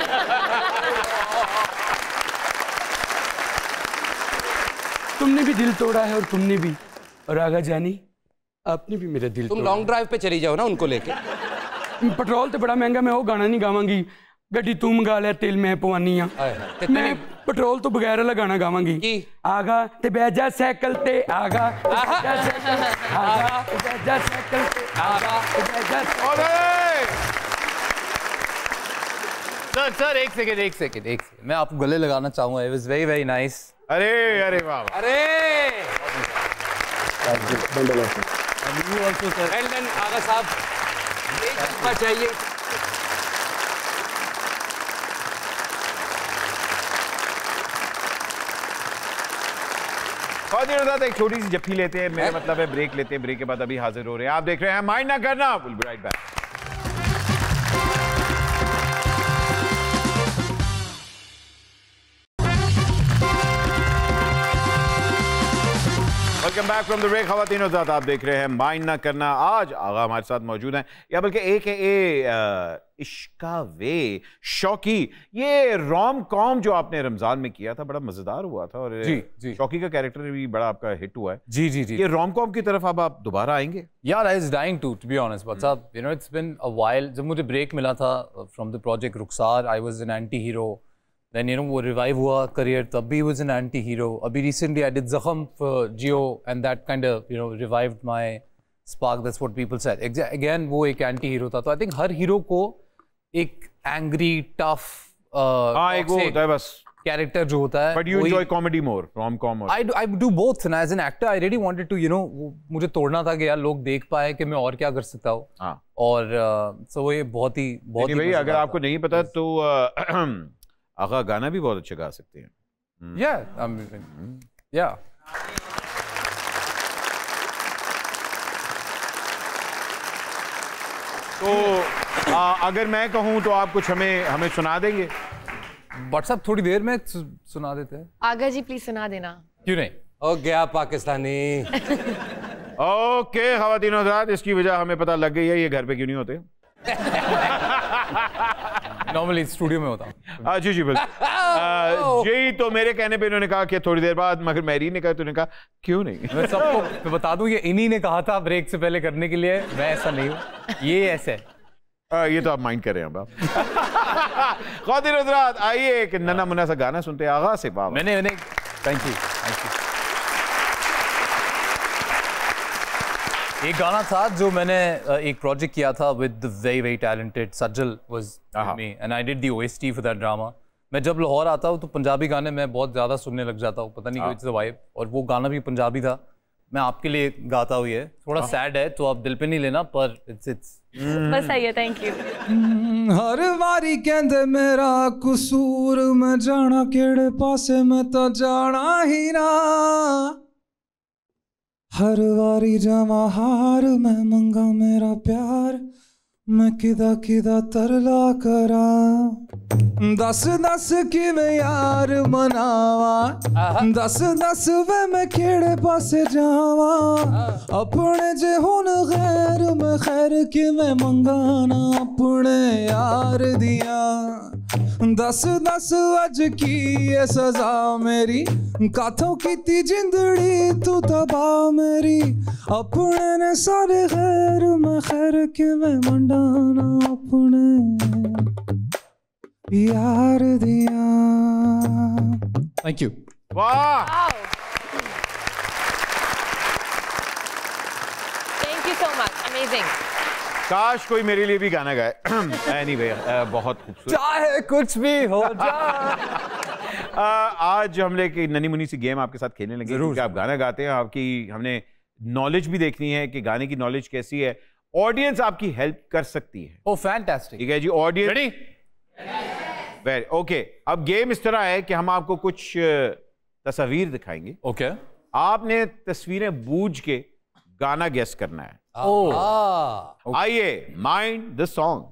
तुमने भी दिल तोड़ा है और तुमने भी, और आगा जानी आपने भी मेरा दिल तुम तोड़ा। लॉन्ग ड्राइव पे चली जाओ ना उनको लेके। पेट्रोल तो बड़ा महंगा, मैं वो गाना नहीं गावांगी, गड्डी तू मंगा लिया तेल मैं पवानी आ। मैं पेट्रोल तो बगैर वाला गाना गावांगी। की? आगा ते बैजा साइकिल ते आगा, बैजा साइकिल आगा, बैजा साइकिल ते आगा, बैजा साइकिल। सर सर एक सेकंड एक सेकंड एक सेकंड मैं आपको गले लगाना चाहूंगा। It was very very nice. अरे अरे वाह, अरे and you also sir. Well done Agha साहब, यही करना चाहिए। और एक छोटी सी जप्पी लेते हैं, मेरा मतलब है ब्रेक लेते हैं, ब्रेक के बाद अभी हाजिर हो रहे हैं। आप देख रहे हैं माइंड ना करना, will be right back. Welcome back from the break. खवातीन और हज़रात, आप देख रहे हैं माइंड ना करना। आज आगा हमारे साथ मौजूद हैं, या बल्कि ए के ए इश्का वे शौकी। ये रोम कॉम जो आपने रमजान में किया था बड़ा मजेदार हुआ था, और जी, जी। शौकी का कैरेक्टर भी बड़ा आपका हिट हुआ है। जी जी जी। ये रोम कॉम की तरफ अब आप दोबारा आएंगे? यार I was dying to to be honest, but साहब you know it's been a while. जब मुझे ब्रेक मिला था from the project Rukhsar, I was an anti hero. Then you know वो रिवाइव हुआ करियर, तब भी वाज एन एंटी हीरो। अभी recently I did Zakhm for Geo and that kind of you know revived my spark, that's what people said. Again वो एक anti hero था। तो I think her hero को एक एंग्री टफ हाँ एक वो होता है बस कैरेक्टर जो होता है। But you enjoy comedy more, rom com? I I do both and as an actor I really wanted to you know मुझे तोड़ना था कि यार लोग देख पाए कि मैं और क्या कर सकता हूँ। हाँ। और सो uh, so वो ये बहुत ही बहुत ही भाई अगर आपको नहीं पता तो uh, आगा गाना भी बहुत अच्छा गा सकते हैं। या या तो आ, अगर मैं कहूँ तो आप कुछ हमें हमें सुना देंगे? बट साहब थोड़ी देर में सु, सुना देते हैं। आगा जी प्लीज सुना देना। क्यों नहीं? ओ गया पाकिस्तानी। ओके खवातीन और हज़रात, इसकी वजह हमें पता लग गई है, ये घर पे क्यों नहीं होते। नॉर्मली स्टूडियो में होता हूँ। जी जी बिल्कुल जी। तो मेरे कहने पे इन्होंने कहा कि थोड़ी देर बाद, मगर मैरी ने कहा, तूने कहा क्यों नहीं? मैं सबको मैं बता दूं ये इन्हीं ने कहा था ब्रेक से पहले करने के लिए, मैं ऐसा नहीं हूँ, ये ऐसे है। आ, ये तो आप माइंड कर रहे हैं आप। ख़वातीन और हज़रात आइए एक नन्हा मुन्ना सा गाना सुनते हैं आगा से। बाबा मैंने मैंने थैंक यू थैंक यू। एक गाना था जो मैंने एक प्रोजेक्ट किया था with the very very talented Sajal was me and I did the OST for that drama. मैं जब लाहौर आता हूँ तो पंजाबी गाने मैं बहुत ज़्यादा सुनने लग जाता हूँ, पता नहीं क्यों, इट्स द वाइब। और वो गाना भी पंजाबी था, मैं आपके लिए गाता हुई है। थोड़ा सैड है तो आप दिल पे नहीं लेना, पर इट्स इट्स बस सही है, थैंक यू। हर वारी कहंदे मेरा कसूर, मैं जाना केड़े पासे, मैं तो जाना ही ना। हर वारी जावा हार, मैं मंगा मेरा प्यार, मैं किदा किदा तरला करा। दस दस कि मैं यार मनावा, दस दस वे मैं खेड़े पासे जावा। अपने जे हुन खैर मैं खैर कि मैं मंगाना अपने यार दिया। दस दस अज की ये सजा मेरी, काथों कीती जिंदड़ी तू तबा मेरी। अपने ने सारे खैर मैं खैर कि मैं मंडाना अपने यार दिया। Thank you. वाह, thank you so much, amazing. काश कोई मेरे लिए भी गाना गाए। एनीवे बहुत खूबसूरत, चाहे कुछ भी हो जाए। आज हम लोग एक नन्ही मुन्नी सी गेम आपके साथ खेलने लगे, क्योंकि आप गाना गाते हैं। आपकी हमने नॉलेज भी देखनी है कि गाने की नॉलेज कैसी है। ऑडियंस आपकी हेल्प कर सकती है। Oh fantastic. ठीक है जी, ऑडियंस रेडी? Very okay. अब गेम इस तरह है कि हम आपको कुछ तस्वीर दिखाएंगे। ओके। आपने तस्वीरें बूझ के गाना गेस करना है। ओह आइए, माइंड द सॉन्ग।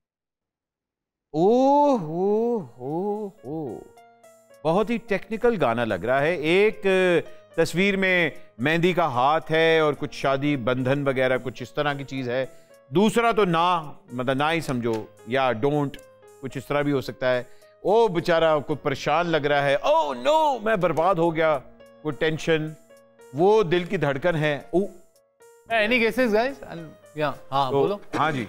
ओ हो हो हो बहुत ही टेक्निकल गाना लग रहा है। एक तस्वीर में मेहंदी का हाथ है और कुछ शादी बंधन वगैरह कुछ इस तरह की चीज है। दूसरा तो ना, मतलब ना ही समझो, या डोंट, कुछ इस तरह भी हो सकता है। ओ बेचारा कोई परेशान लग रहा है, ओ नो मैं बर्बाद हो गया, कोई टेंशन, वो दिल की धड़कन है। Oh any guesses guys? या हाँ तो, बोलो। हाँ जी,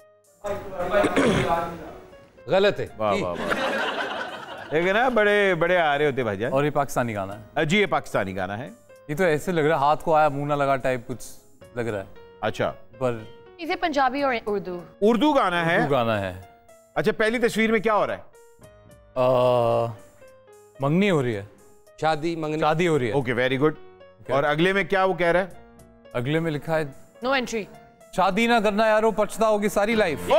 गलत है। वाह वाह वाह। लेकिन ना बड़े बड़े आ रहे होते भाईजान। और ये पाकिस्तानी गाना है? जी ये पाकिस्तानी गाना है। ये तो ऐसे लग रहा है हाथ को आया मुंह ना लगा टाइप कुछ लग रहा है। अच्छा, पर इसे पंजाबी और उर्दू उर्दू गाना है। उर्दू गाना है। अच्छा, पहली तस्वीर में क्या हो रहा है? आ, मंगनी हो रही है, शादी मंगनी, शादी हो रही है। Okay, very good. और अगले में क्या वो कह रहा है? अगले में लिखा है नो एंट्री। शादी ना करना यारो, पछताओगी सारी लाइफ।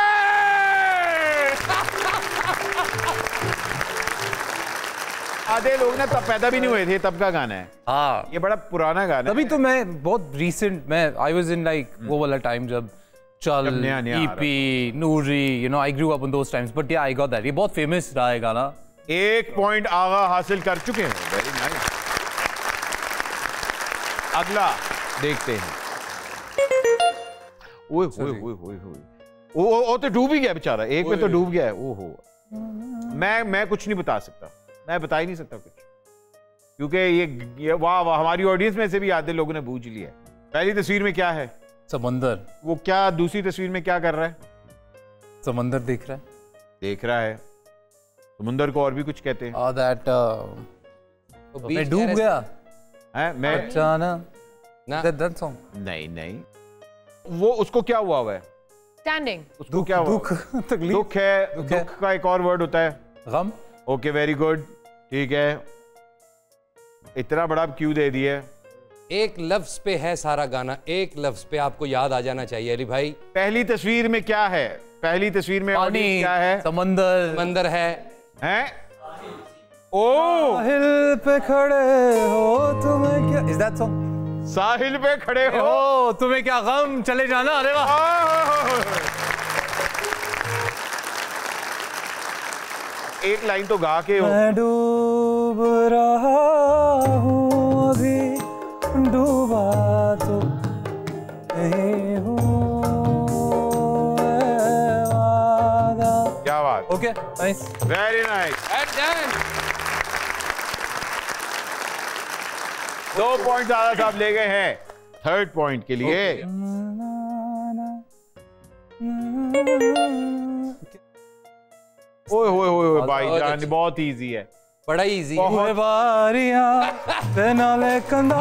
आधे लोग ना तब पैदा भी नहीं हुए थे, तब का गाना है। हाँ, ये बड़ा पुराना गाना तभी है। तो मैं बहुत रीसेंट, मैं आई वाज इन लाइक वो वाला टाइम जब चल, जब नया नया आ रहा EP, Noori, you know I grew up in those times, but yeah I got that. ये बहुत फेमस रहा है गाना। एक पॉइंट आगा हासिल कर चुके हैं। Very nice. अगला देखते हैं। ओए ओए ओए ओए ओए, ओ ओ ओ तो डूब ही गया बेचारा, एक में तो डूब गया है। ओहो, मैं मैं कुछ नहीं बता सकता, मैं बता ही नहीं सकता कुछ, क्योंकि ये, ये वाह वाह, हमारी ऑडियंस में से भी आधे लोगों ने बूझ लिया। पहली तस्वीर में क्या है? समंदर। वो क्या दूसरी तस्वीर में क्या कर रहा है? समंदर देख रहा है। देख रहा है। समुंदर को और भी कुछ कहते हैं। और दैट तो मैं डूब गया हैं? मैं अचानक ना, दैट दैट सॉन्ग। नहीं नहीं, वो उसको क्या हुआ हुआ है? स्टैंडिंग। उसको क्या हुआ? दुख, तकलीफ, दुख है। दुख है। दुख का एक और वर्ड होता है गम। ओके, वेरी गुड, ठीक है। इतना बड़ा क्यों दे दिया? एक लफ्ज पे है सारा गाना, एक लफ्ज पे आपको याद आ जाना चाहिए अली भाई। पहली तस्वीर में क्या है? पहली तस्वीर में पानी, audience क्या है? समंदर, मंदिर है। हैं? ओ, साहिल पे खड़े हो तुम्हें क्या, इज दैट सॉन्ग? साहिल पे खड़े हो, ओ तुम्हें क्या गम, चले जाना। अरे वाह, एक लाइन तो गा के हो। मैं डूब रहा हूँ अभी, डूबा तो नहीं हूँ, ऐ वादा। क्या बात, ओके, नाइस। Very nice. दो पॉइंट ज्यादा साहब ले गए हैं थर्ड पॉइंट के लिए। ओए होए होए भाई बहुत जान, अच्छी। बहुत इजी है। बड़ा इजी। बहुत- बारियां ते नाले कंधा,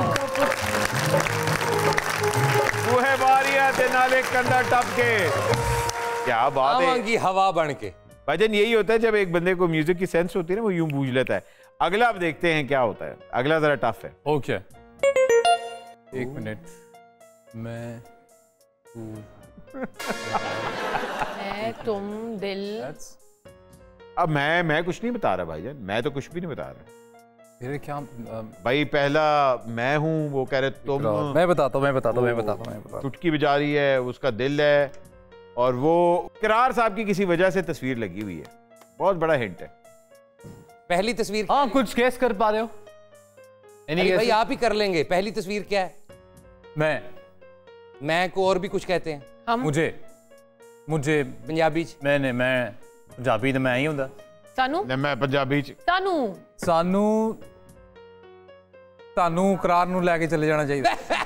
बूहे बारियां ते नाले कंधा टप के। क्या बात है आवांगी हवा बन के। भाईजान, यही होता है जब एक बंदे को म्यूजिक की सेंस होती है ना, वो यूं बूझ लेता है। अगला अब देखते हैं क्या होता है। अगला जरा टफ है। ओके, एक मिनट। मैं तू, मैं तुम दिल। that's- अब मैं मैं कुछ नहीं बता रहा भाईजान, मैं तो कुछ भी नहीं बता रहा। मेरे क्या अम, भाई पहला मैं हूं, वो कह रहे तुम। मैं बताता हूँ मैं बताता हूँ मैं बताता हूँ मैं बताता हूँ चुटकी बजा रही है, उसका दिल है, और वो इकरार साहब की किसी वजह से तस्वीर लगी हुई है। बहुत बड़ा हिंट है। पहली तस्वीर हाँ, कुछ गेस कर पा रहे हो? Any अली भाई guesses? आप ही कर लेंगे। पहली तस्वीर क्या है? मैं, मैं को और भी कुछ कहते हैं हम। मुझे, मुझे, पंजाबी च। मैंने, मैं पंजाबी तो मैं ही हूँ। सानू। नहीं, मैं पंजाबी च। सानू। सानू, सानू करार नू लेके चले जाना चाहिए।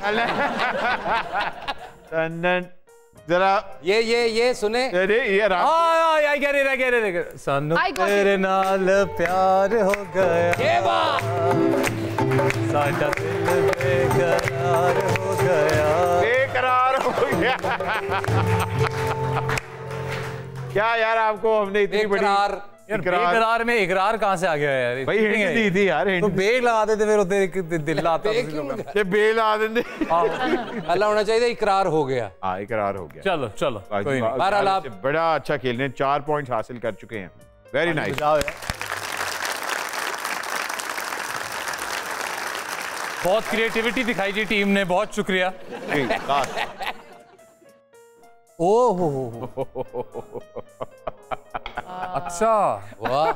तन्नन, जरा ये ये ये सुने। अरे ये राम, हाँ, I get it, I get it. सानू I got it. तेरे नाल प्यार हो गया, ये बात। साडा दिल बेकरार हो गया। बेकरार हो गया। क्या यार, आपको हमने इतनी बड़ी बेकरार यार इकरार बेकरार में इकरार कहाँ से आ गया यार? भाई हिंट दी थी यार, तो हिंट बेग लगा देते फिर उधर एक दिल आता ते बेल आ देंगे। अल्लाह होना चाहिए इकरार हो गया। हाँ इकरार हो गया। चलो चलो कोई नहीं। बहरहाल आप बड़ा अच्छा खेल रहे हैं, चार पॉइंट हासिल कर चुके हैं। Very nice. बहुत क्रिएटिविटी दिखाई जी टीम ने, बहुत शुक्रिया। ओह हो हो अच्छा वाह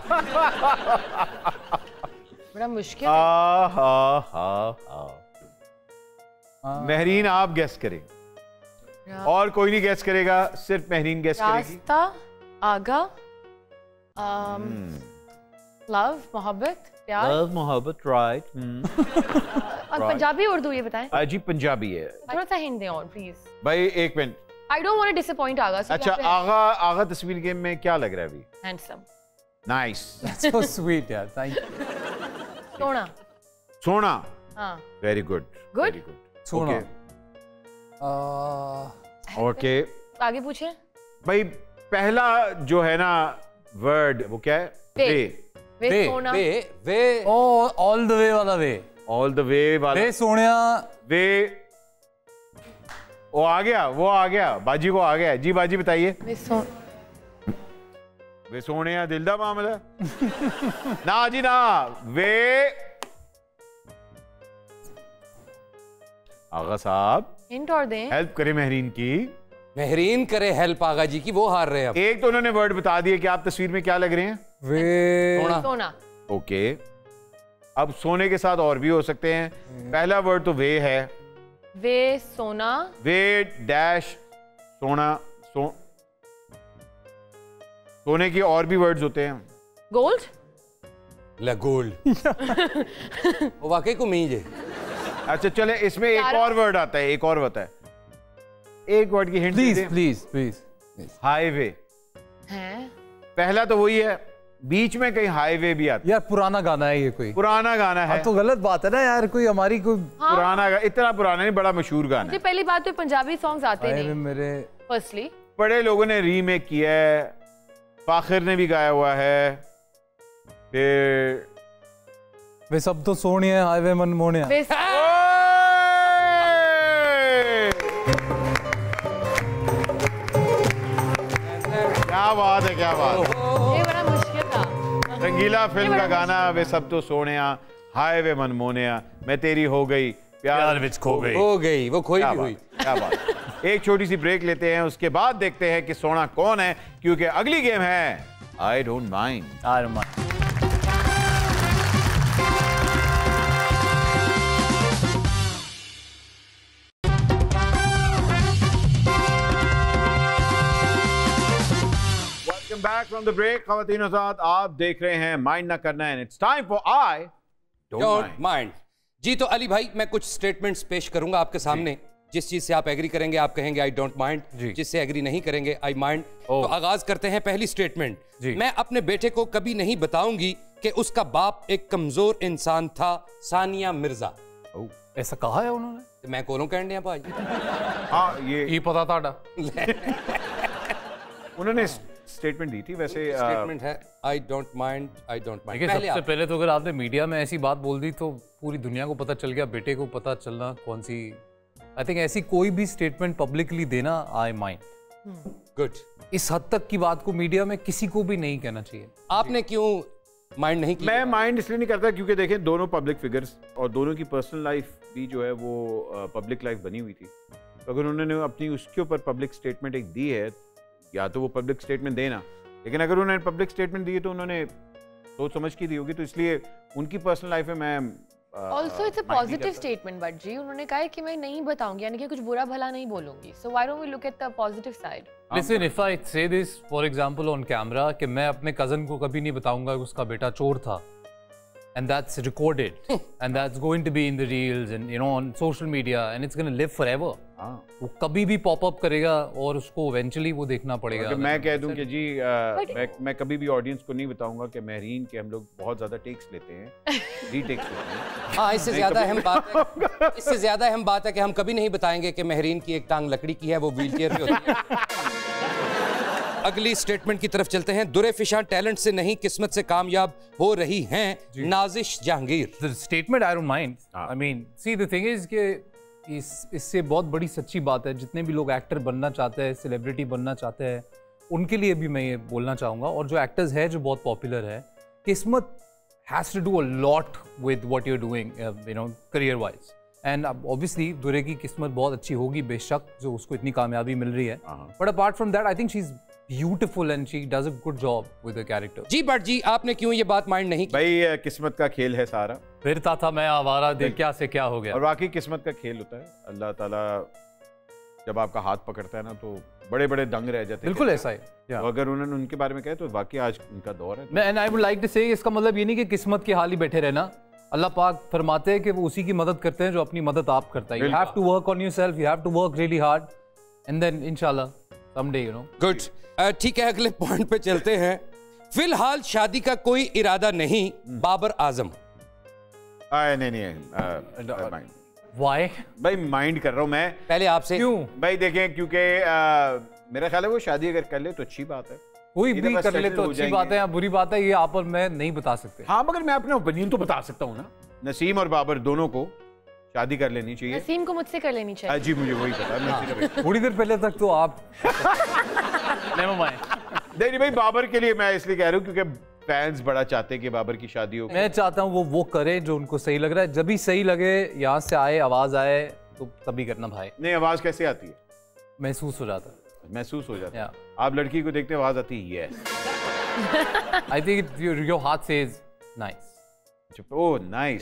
बड़ा मुश्किल है। हाँ हाँ हाँ हाँ। महरीन आप गेस करें और कोई नहीं गेस करेगा, सिर्फ महरीन गेस करेगी। रास्ता, आगा, लव, मोहब्बत, प्यार, लव मोहब्बत राइट। और पंजाबी उर्दू ये बताएं। जी पंजाबी है। थोड़ा सा हिंट दें और प्लीज। भाई एक minute. I don't want to disappoint Agha. अच्छा आगा, आगा तस्वीर गेम में क्या लग रहा है अभी? हैंडसम, नाइस, सो स्वीट यार, थैंक यू। सोना, सोना, हाँ very good good very good. सोना ओके आगे पूछे। भाई पहला जो है ना वर्ड वो क्या है? वे। वे। वे सोना, वे वे ओ ऑल द वे वाला वे, ऑल द वे वाला वे सोनिया वे। वो आ गया, वो आ गया, बाजी को आ गया। जी बाजी बताइए। वे सो वे सोने या दिल दा मामला ना जी ना। वे आगा साहब हिंट और दें। हेल्प करें महरीन की। महरीन करे हेल्प आगा जी की, वो हार रहे हैं अब। एक तो उन्होंने वर्ड बता दिया कि आप तस्वीर में क्या लग रहे हैं। वे सोना। सोना, ओके अब सोने के साथ और भी हो सकते हैं। पहला वर्ड तो वे है। वे सोना, वे डैश सोना सो सोने की और भी वर्ड्स होते हैं। गोल्ड, लगोल्ड वो वाकई को मीज है। अच्छा चले इसमें एक चारों- और वर्ड आता है, एक और होता है। एक वर्ड की hint please please please. Highway. हैं पहला तो वही है, बीच में कहीं हाईवे भी आता है। यार पुराना गाना है ये कोई। पुराना गाना है। हाँ, तो गलत बात है ना यार, कोई हमारी कोई पुराना गा, इतना पुराना नहीं, बड़ा मशहूर गाना मुझे है। पहली बात तो पंजाबी सॉन्ग्स आते अरे नहीं मेरे फर्स्टली। बड़े लोगों ने रीमेक किया है, फाखिर ने भी गाया हुआ है। फिर वे सब तो सोनी है, हाईवे मन मोने वे क्या बात है, क्या बात है। ये बड़ा मुश्किल था। रंगीला फिल्म बड़ा का गाना वे सब तो सोनिया हाय वे मन मोनिया मैं तेरी हो गई प्यार विच खो गई। हो गई वो खोई क्या भी हुई। बात, क्या बात। एक छोटी सी ब्रेक लेते हैं, उसके बाद देखते हैं कि सोना कौन है, क्योंकि अगली गेम है I don't mind. I don't mind. Welcome back from the break. ख़वातीन और हज़रात, आप देख रहे हैं माइंड ना करना है। It's time for I don't don't mind. Mind. जी तो अली भाई मैं कुछ स्टेटमेंट्स पेश करूंगा आपके सामने, जिस चीज से आप एग्री करेंगे आप कहेंगे आई डोंट माइंड, जिससे एग्री नहीं करेंगे आई माइंड। तो आगाज करते हैं पहली स्टेटमेंट। मैं अपने बेटे को कभी नहीं बताऊंगी कि उसका बाप एक कमजोर इंसान था, सानिया मिर्जा। ऐसा कहा है उन्होंने? तो मैं कोलों कहने हैं भाई। हाँ ये ये पता था डा। उन्होंने स्टेटमेंट दी थी। वैसे स्टेटमेंट है I don't mind, I don't mind. देखिए सबसे पहले तो अगर आपने मीडिया में ऐसी बात बोल दी तो पूरी दुनिया को पता चल गया, बेटे को पता चलना कौन सी। आई थिंक ऐसी कोई भी स्टेटमेंट पब्लिकली देना आई माइंड। गुड। इस हद तक की बात को मीडिया में किसी को भी नहीं कहना चाहिए। आपने क्यों माइंड नहीं किया? मैं माइंड इसलिए नहीं करता क्योंकि देखें दोनों पब्लिक फिगर्स और दोनों की पर्सनल लाइफ भी जो है वो पब्लिक लाइफ बनी हुई थी। तो अगर उन्होंने अपनी उसके ऊपर पब्लिक स्टेटमेंट एक दी है, या तो वो पब्लिक स्टेटमेंट देना, लेकिन अगर उन्होंने पब्लिक स्टेटमेंट दी है तो उन्होंने सोच समझ की दी होगी। तो इसलिए उनकी पर्सनल लाइफ में मैं also it's a positive statement. But जी उन्होंने कहा है कि मैं नहीं बताऊंगी, यानी कि कुछ बुरा भला नहीं बोलूंगी। So why don't we look at the positive side? Listen, if I say this for example on camera कि मैं अपने कजन को कभी नहीं बताऊंगा कि उसका बेटा चोर था, and that's recorded and that's going to be in the reels and you know on social media and it's going to live forever. हाँ, वो कभी भी पॉप अप करेगा और उसको eventually वो देखना पड़ेगा। अगर मैं कह दूं कि जी आ, मैं मैं कभी भी ऑडियंस को नहीं बताऊंगा कि महरीन के हम लोग बहुत ज्यादा टेक्स लेते हैं, रीटेक्स लेते हैं। हाँ, इससे ज्यादा अहम बात है, इससे ज्यादा अहम बात है कि हम कभी नहीं बताएंगे कि महरीन की एक टांग लकड़ी की है, वो व्हीलचेयर पे होती है। अगली स्टेटमेंट की तरफ चलते हैं। दुरे फिशा टैलेंट से नहीं किस्मत से कामयाब हो रही हैं Nazish Jahangir. The statement I don't mind. I mean, see the thing is कि इस इससे बहुत बड़ी सच्ची बात है। जितने भी लोग एक्टर बनना चाहते हैं, सेलिब्रिटी बनना चाहते हैं, उनके लिए भी मैं ये बोलना चाहूँगा। और जो एक्टर्स है जो बहुत पॉपुलर है, किस्मत has to do a lot with what you're doing, uh, you know, career wise. And obviously Dure की किस्मत बहुत अच्छी होगी बेशक, जो उसको इतनी कामयाबी मिल रही है। But apart from that I think she is beautiful and she does a good job with the character. जी बट जी आपने क्यों ये बात माइंड नहीं की? भाई किस्मत का खेल है सारा। फिरता था मैं आवारा देख क्या से क्या हो गया। और वाकई किस्मत का खेल होता है। अल्लाह ताला जब आपका हाथ पकड़ता है ना तो बड़े बड़े दंग रह जाते हैं। बिल्कुल ऐसा है। तो अगर उन्होंने उनके बारे में कहे तो वाकई आज उनका दौर है। मैं and I would like to say इसका मतलब ये नहीं कि किस्मत के हाल ही बैठे रहना। अल्लाह पाक फरमाते हैं कि वो उसी की मदद करते हैं जो अपनी मदद आप करता है। You have to work on yourself, you have to work really hard and then इंशाल्लाह समडे यू नो। गुड, ठीक है अगले पॉइंट पे चलते हैं। फिलहाल शादी का कोई इरादा नहीं, बाबर आजम। नहीं नहीं व्हाई भाई माइंड कर रहा हूँ मैं पहले आपसे। क्यों भाई? देखें क्योंकि मेरा ख्याल है वो शादी अगर कर ले तो अच्छी बात है। कोई भी कर ले तो अच्छी बात है या बुरी बात है, ये आप और मैं नहीं बता सकते। हाँ मगर मैं अपने ओपिनियन तो बता सकता हूँ ना। नसीम और बाबर दोनों को शादी कर लेनी चाहिए। नसीम को मुझसे कर लेनी चाहिए। जी मुझे वही पता है। थोड़ी देर पहले तक तो आप नहीं भाई बाबर के लिए मैं इसलिए कह रहा हूँ क्योंकि फैंस बड़ा चाहते हैं कि बाबर की शादी हो। मैं चाहता हूँ वो वो करे जो उनको सही लग रहा है। जब भी सही लगे, यहाँ से आए आवाज आए तो तभी करना भाई। नहीं आवाज कैसे आती है? महसूस हो जाता है। महसूस हो जाता है। आप लड़की को देखते आवाज आती है yes. I think your heart says nice. Oh nice.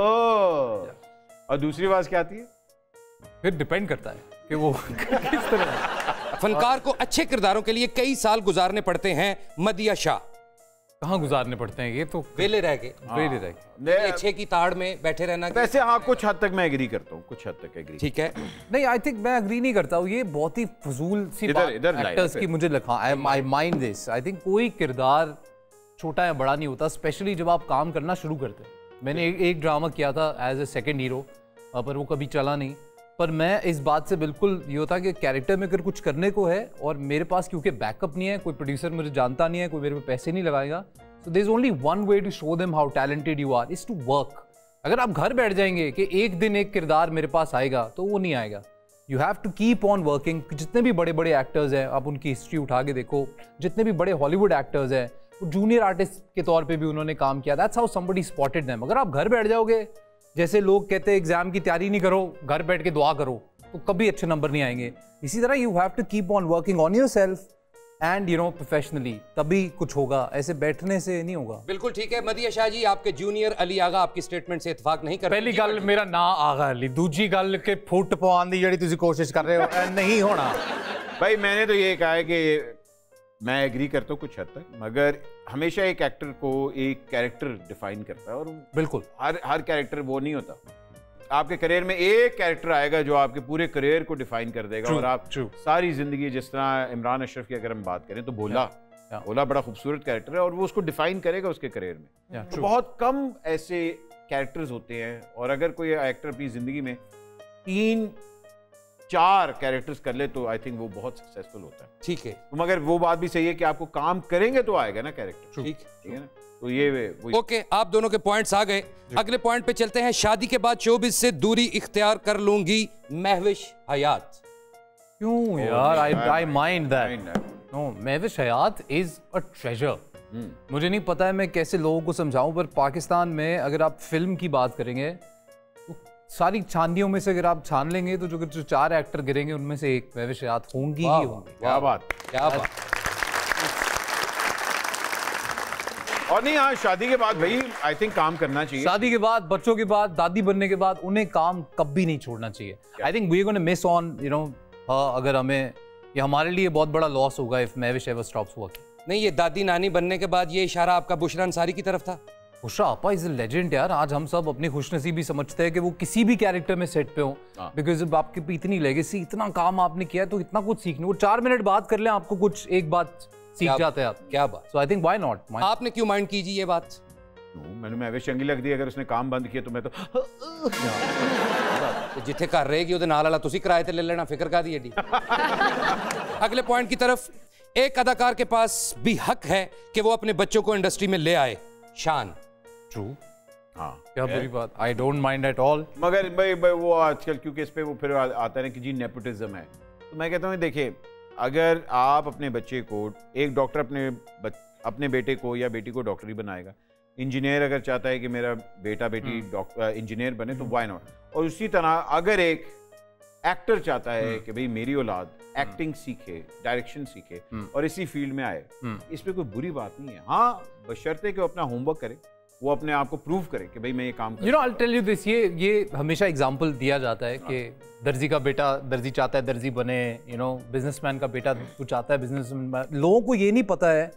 Oh और दूसरी आवाज क्या आती है? फिर डिपेंड करता है कि वो किस तरह। फनकार को अच्छे किरदारों के लिए कई साल गुजारने पड़ते हैं, मदिया शाह। कहाँ गुजारने पड़ते हैं? ये तो वेले रह गए। वेले रह गए अच्छे की ताड़ में बैठे रहना। वैसे हाँ कुछ हद तक मैं एग्री करता हूँ, कुछ हद तक एग्री। ठीक है। नहीं आई थिंक मैं एग्री नहीं करता हूँ। ये बहुत ही फजूल सी बात एक्टर्स की मुझे लगा। I mind this. I think कोई किरदार छोटा या बड़ा नहीं होता, स्पेशली जब आप काम करना शुरू करते हैं। मैंने एक, एक ड्रामा किया था एज ए सेकेंड हीरो, पर वो कभी चला नहीं। पर मैं इस बात से बिल्कुल ये होता कि कैरेक्टर में अगर कुछ करने को है और मेरे पास क्योंकि बैकअप नहीं है, कोई प्रोड्यूसर मुझे जानता नहीं है, कोई मेरे पे पैसे नहीं लगाएगा, so there is only one way to show them how talented you are is to work. अगर आप घर बैठ जाएंगे कि एक दिन एक किरदार मेरे पास आएगा तो वो नहीं आएगा। You have to keep on working. जितने भी बड़े बड़े एक्टर्स हैं आप उनकी हिस्ट्री उठा के देखो, जितने भी बड़े हॉलीवुड एक्टर्स हैं वो जूनियर आर्टिस्ट के तौर पे भी उन्होंने काम किया। That's how somebody spotted them. अगर आप घर बैठ जाओगे, जैसे लोग कहते हैं एग्जाम की तैयारी नहीं करो, घर बैठ के दुआ करो, तो कभी अच्छे नंबर नहीं आएंगे। इसी तरह you have to keep on working on yourself and you know professionally, तभी कुछ होगा, ऐसे बैठने से नहीं होगा। बिल्कुल ठीक है। मदिया शाह जी आपके जूनियर अली आगा आपकी स्टेटमेंट से इत्तेफाक नहीं कर। पहली गल मेरा ना आगा अली, दूजी गल के फुट पाने दी जेडी तुसी कोशिश कर रहे हो नहीं होना। भाई मैंने तो ये कहा है कि मैं एग्री करता हूँ कुछ हद तक, मगर हमेशा एक एक्टर को एक कैरेक्टर डिफाइन करता है और बिल्कुल हर हर कैरेक्टर वो नहीं होता। आपके करियर में एक कैरेक्टर आएगा जो आपके पूरे करियर को डिफाइन कर देगा। true, और आप true. सारी जिंदगी, जिस तरह इमरान अशरफ की अगर हम बात करें तो भोला yeah, yeah. भोला बड़ा खूबसूरत कैरेक्टर है और वो उसको डिफाइन करेगा उसके करियर में। yeah, तो बहुत कम ऐसे कैरेक्टर्स होते हैं और अगर कोई एक्टर अपनी जिंदगी में तीन चार कैरेक्टर्स कर ले तो आई थिंक वो बहुत सक्सेसफुल होता है। ठीक है। तो मगर वो बात भी सही है कि आपको काम करेंगे तो आएगा ना कैरेक्टर। ठीक ठीक है ना। तो ये ओके okay, आप दोनों के पॉइंट्स आ गए। अगले पॉइंट पे चलते हैं। शादी के बाद शोबिज़ से दूरी इख्तियार कर लूंगी, महविश हयात। क्यों यार? I I mind that. No, Mahwish Hayat is a treasure. मुझे नहीं पता है मैं कैसे लोगों को समझाऊं, पर पाकिस्तान में अगर आप फिल्म की बात करेंगे तो सारी छानियों में से अगर आप छान लेंगे तो जो जो चार एक्टर गिरेंगे उनमें से एक महविश हयात होंगी ही होंगी। क्या बात, क्या बात। और नहीं हाँ, शादी के बाद भाई आई थिंक काम करना चाहिए। शादी के बाद, बच्चों के बाद, दादी बनने के बाद उन्हें काम कभी नहीं छोड़ना चाहिए। I think we are gonna miss on you know अगर हमें, ये हमारे लिए बहुत बड़ा लॉस होगा if Mahwish ever stops working. नहीं, ये दादी नानी बनने के बाद ये इशारा आपका बुशरा अंसारी की तरफ था। बुशरा आपा इज अ लेजेंड यार। आज हम सब अपनी खुशनसीबी समझते हैं कि वो किसी भी कैरेक्टर में सेट पे हो, बिकॉज अब आपके पे इतनी लेगेसी, इतना काम आपने किया है तो इतना कुछ सीखने को। चार मिनट बात कर लें आपको कुछ एक बात सीख जाते हैं आप। क्या बात। So I think why not. आपने क्यों माइंड कीजिए ये बात? मैंने महविश चंगी लगती है, अगर उसने काम बंद किया तो मैं तो जिथे कर रहेगी ਉਹਦੇ ਨਾਲ ਵਾਲਾ ਤੁਸੀਂ ਕਿਰਾਏ ਤੇ ले लेना, फिक्र का दी एडी। अगले पॉइंट की तरफ। एक अदाकार के पास भी हक है कि वो अपने बच्चों को इंडस्ट्री में ले आए। शान। ट्रू। हाँ, क्या बुरी बात, I don't mind at all. मगर भाई भाई वो आजकल क्योंकि इस पे वो फिर आता है कि जी नेपोटिज्म है, तो मैं कहता हूँ देखिए, अगर आप अपने बच्चे को, एक डॉक्टर अपने बच, अपने बेटे को या बेटी को डॉक्टर ही बनाएगा, इंजीनियर अगर चाहता है कि मेरा बेटा बेटी डॉक्टर इंजीनियर बने तो वाई नॉट, और उसी तरह अगर एक एक्टर चाहता है कि भाई मेरी औलाद एक्टिंग सीखे, डायरेक्शन सीखे और इसी फील्ड में आए, इस पे कोई बुरी बात नहीं है। हाँ, बशर्ते कि वो अपना होमवर्क करे, वो अपने आप को प्रूव करे कि भाई मैं ये काम you know I tell you this, ये ये हमेशा एग्जांपल दिया जाता है कि दर्जी का बेटा दर्जी चाहता है दर्जी बने, यू नो बिजनेसमैन का बेटा तो चाहता है बिजनेसमैन। लोगों को ये नहीं पता है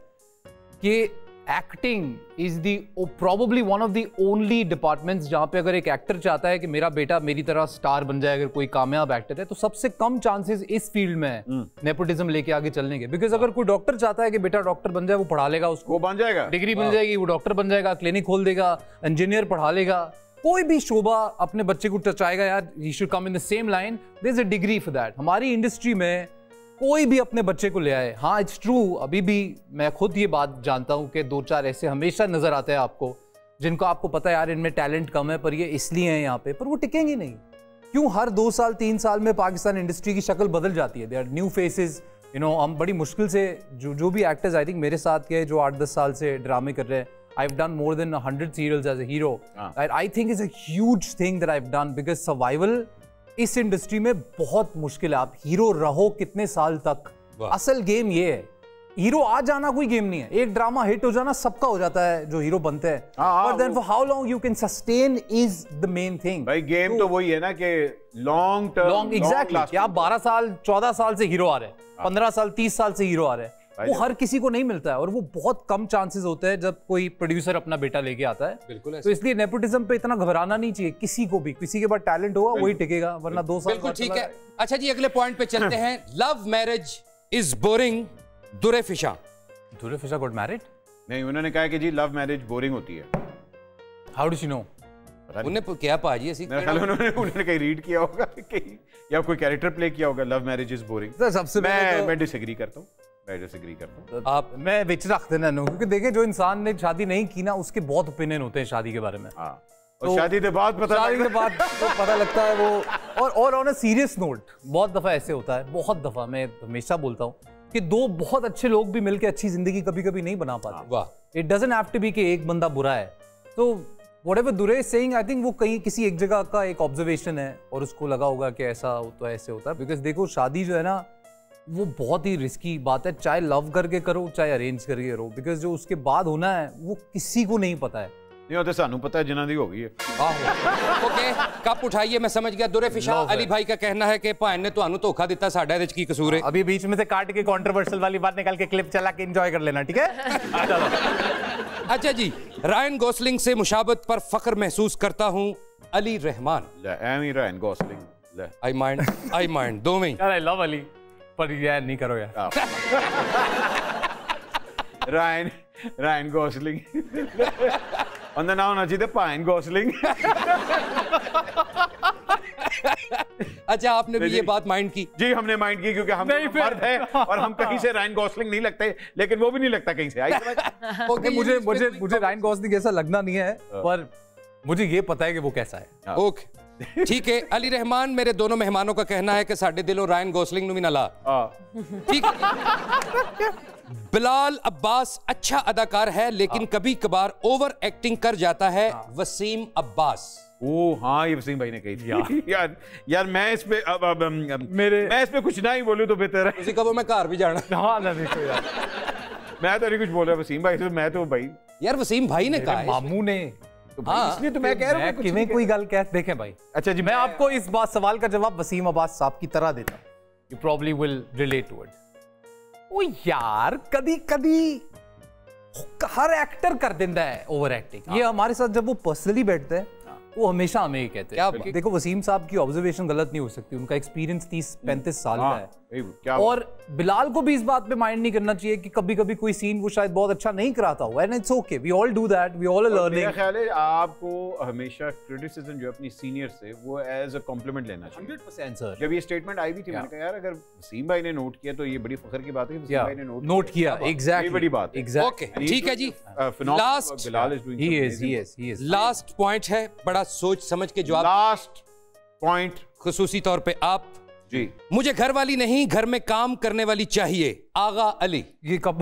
कि acting is the probably one of the only departments जहाँ पे अगर एक एक्टर चाहता है कि मेरा बेटा मेरी तरह स्टार बन जाए, अगर कोई कामयाब एक्टर है, तो सबसे कम चांसेस इस फील्ड में है नेपोटिज्म लेके आगे चलने के। बिकॉज अगर कोई डॉक्टर चाहता है कि बेटा डॉक्टर बन जाए, वो पढ़ा लेगा उसको, वो बन जाएगा, डिग्री मिल जाएगी, वो डॉक्टर बन जाएगा, क्लिनिक खोल देगा, इंजीनियर पढ़ा लेगा, कोई भी शोभा अपने बच्चे को चाहेगा यार he should come in the same line, there is a degree for that. हमारी इंडस्ट्री में कोई भी अपने बच्चे को ले आए, हाँ इट्स ट्रू, अभी भी मैं खुद ये बात जानता हूँ कि दो चार ऐसे हमेशा नजर आते हैं आपको जिनको आपको पता है यार इनमें टैलेंट कम है पर ये इसलिए हैं यहाँ पे, पर वो टिकेंगे नहीं। क्यों हर दो साल तीन साल में पाकिस्तान इंडस्ट्री की शक्ल बदल जाती है, they are new faces, you know. हम बड़ी मुश्किल से जो जो भी एक्टर्स आई थिंक मेरे साथ के जो आठ दस साल से ड्रामे कर रहे हैं, I have done more than hundred serials as a hero, I think is a huge thing that I have done, because survival इस इंडस्ट्री में बहुत मुश्किल है। आप हीरो रहो कितने साल तक, असल गेम ये है, हीरो आ जाना कोई गेम नहीं है, एक ड्रामा हिट हो जाना सबका हो जाता है जो हीरो बनते हैं, but then for how long you can sustain is the main thing. भाई गेम तो वही है ना कि लॉन्ग टर्म, लॉन्ग एग्जैक्टली, कि आप बारह साल चौदह साल से हीरो आ रहे हैं, पंद्रह साल तीस साल से हीरो आ रहे हैं, वो हर किसी को नहीं मिलता है, और वो बहुत कम चांसेस होते हैं जब कोई प्रोड्यूसर अपना बेटा लेके आता है। बिल्कुल, तो इसलिए नेपोटिज्म पे इतना घबराना नहीं चाहिए किसी को भी, किसी के पास टैलेंट होगा वही टिकेगा, वरना दो साल बिल्कुल ठीक है। अच्छा जी, अगले पॉइंट पे चलते हैं। Love marriage is boring, Durefishan. Durefishan got married? नहीं, उन्होंने कहा कि जी लव मैरिज बोरिंग होती है। How do she know? उन्हें क्या पाजी ऐसी, मेरा ख्याल उन्होंने उन्होंने कहीं रीड किया होगा कहीं, या कोई कैरेक्टर प्ले किया होगा, लव मैरिज इज बोरिंग। सबसे मैं मैं डिसएग्री करता हूँ, मैं डिसएग्री करता हूँ। आप मैं विच रख देना नो, क्योंकि देखिए जो इंसान ने शादी नहीं की ना, उसके बहुत ओपिनियन होते हैं शादी के बारे में। हाँ, और शादी के बाद पता शादी के बाद तो पता लगता है वो। और और ऑन अ सीरियस नोट, बहुत दफा ऐसे होता है, बहुत दफा, मैं हमेशा बोलता हूँ कि दो बहुत अच्छे लोग भी मिलकर अच्छी जिंदगी कभी कभी नहीं बना पाते। वाह। It doesn't have to be कि एक बंदा बुरा है। तो whatever Dure is saying, I think वो कहीं किसी एक जगह का एक ऑब्जर्वेशन है और उसको लगा होगा कि ऐसा होता है, ऐसे होता है। बिकॉज देखो शादी जो है ना, वो बहुत ही रिस्की बात है, चाहे लव करके करो चाहे अरेंज करके करो, बिकॉज जो उसके बाद होना है वो किसी को नहीं पता है। नहीं होते, सानू पता है जिन्हां दी हो गई है। ओके, कप उठाइए, मैं समझ गया। दुरे फिशा, अली भाई का कहना है कि भाई ने तुहानू धोखा दिता, साडा इहदे च की कसूर है। अभी बीच में से काट के कंट्रोवर्शियल वाली बात निकाल के क्लिप चला के एंजॉय कर लेना, ठीक है? चलो। अच्छा जी, रायन गॉसलिंग से मुशाबत पर फख्र महसूस करता हूं, अली रहमान। ले एम ही रायन गॉसलिंग, ले आई माइंड, आई माइंड दो में यार आई लव अली, पर यार नहीं करो यार। रायन रायन गॉसलिंग ਉਹਦਾ ਨਾਮ ਹੋਣਾ चाहिए पायन गॉसलिंग। अच्छा, आपने भी ये बात माइंड की? जी, हमने माइंड की, क्योंकि हम मर्द है और हम कहीं से रायन गॉसलिंग नहीं लगते, लेकिन वो भी नहीं लगता कहीं से। ओके, मुझे मुझे मुझे रायन गॉसलिंग ऐसा लगना नहीं है, पर मुझे ये पता है कि वो कैसा है। ओके ठीक है। अली रहमान, मेरे दोनों मेहमानों का कहना है कि साडे दिलों रायन गॉसलिंग नु भी ना ला। ठीक है। बिलाल अब्बास अच्छा अदाकार है, लेकिन कभी कभार ओवर एक्टिंग कर जाता है। वसीम अब्बास। ओ हाँ, ये वसीम भाई ने कही थी। यार यार, यार मैं इस पे अब, अब, अब, मेरे मैं इस पे कुछ ना ही बोलूं तो बेहतर है। उसी कब मैं घर भी जाना। हाँ ना देखो यार, मैं तो नहीं कुछ बोल रहा वसीम भाई से, मैं तो भाई यार वसीम भाई ने कहा, मामू ने, तो भाई इसलिए तो मैं कह रहा हूं कि मैं कोई गल कह देखें भाई। अच्छा जी, मैं आपको इस बात सवाल का जवाब वसीम अब्बास साहब की तरह देता हूं, you probably will relate to it. ओ यार, कदी कदी हर एक्टर कर देता है ओवर एक्टिंग। ये हमारे साथ जब वो पर्सनली बैठते हैं, वो हमेशा हमें ही कहते हैं। देखो वसीम साहब की ऑब्जर्वेशन गलत नहीं हो सकती, उनका एक्सपीरियंस तीस पैंतीस साल का है, क्या और बिलाल को भी इस बात पे माइंड नहीं करना चाहिए कि कभी कभी कोई सीन वो शायद बहुत अच्छा नहीं कराता हुआ, and it's okay, we all do that, we all are learning. मेरा ख्याल है आपको हमेशा क्रिटिसिज्म जो अपनी सीनियर से वो एज अ कॉम्प्लीमेंट लेना चाहिए। Hundred percent sir. जब ये स्टेटमेंट आई भी थी मैंने कहा यार अगर वसीम भाई ने नोट किया तो ये बड़ी फख्र की बात है कि वसीम भाई ने नोट नोट किया, एग्जैक्टली बड़ी बात है। ओके ठीक है जी, last Bilal is doing he is he is he is last point है, बड़ा सोच समझ के जवाब। लास्ट पॉइंट खुसूसी तौर पे आप जी। मुझे घर वाली नहीं घर में काम करने वाली चाहिए, आगा अली। ये कब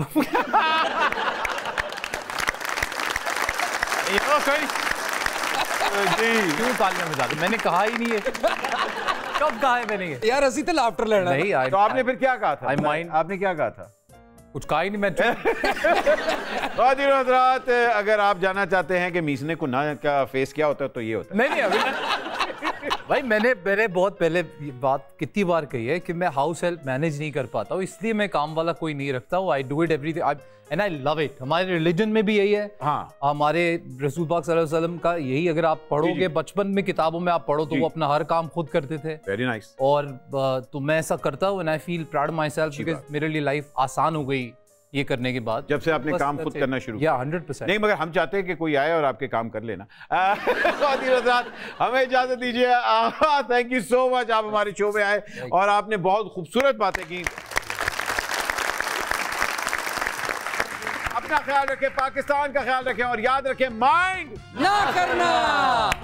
क्यों तालियां बजाते? मैंने कहा ही नहीं है। कब कहा है मैंने ये? यार असी तो लाफ्टर लेना नहीं। तो आपने फिर क्या कहा था? आई माइंड आपने क्या कहा था? कुछ कहा ही नहीं मैं। ख़वातीन और हज़रात, अगर आप जानना चाहते हैं कि मीसने को ना का फेस क्या होता है तो ये होता है। नहीं नहीं अभी भाई मैंने मैंने बहुत पहले बात कितनी बार कही है कि मैं हाउस हेल्प मैनेज नहीं कर पाता हूँ, इसलिए मैं काम वाला कोई नहीं रखता हूँ। I do it everything and I love it. हमारे रिलीजन में भी यही है। हाँ। हमारे रसूल पाक सल्लल्लाहु अलैहि वसल्लम का यही, अगर आप पढ़ोगे बचपन में किताबों में आप पढ़ो तो वो अपना हर काम खुद करते थे। Very nice. और तो मैं ऐसा करता हूँ and I feel proud myself because मेरे लिए लाइफ आसान हो गई ये करने के बाद, जब से आपने काम खुद करना शुरू किया। Hundred percent. नहीं मगर हम चाहते हैं कि कोई आए और आपके काम कर लेना। हमें इजाजत दीजिए। थैंक यू सो मच, आप हमारे शो में आए और आपने बहुत खूबसूरत बातें की। अपना ख्याल रखें, पाकिस्तान का ख्याल रखें और याद रखें माइंड ना करना।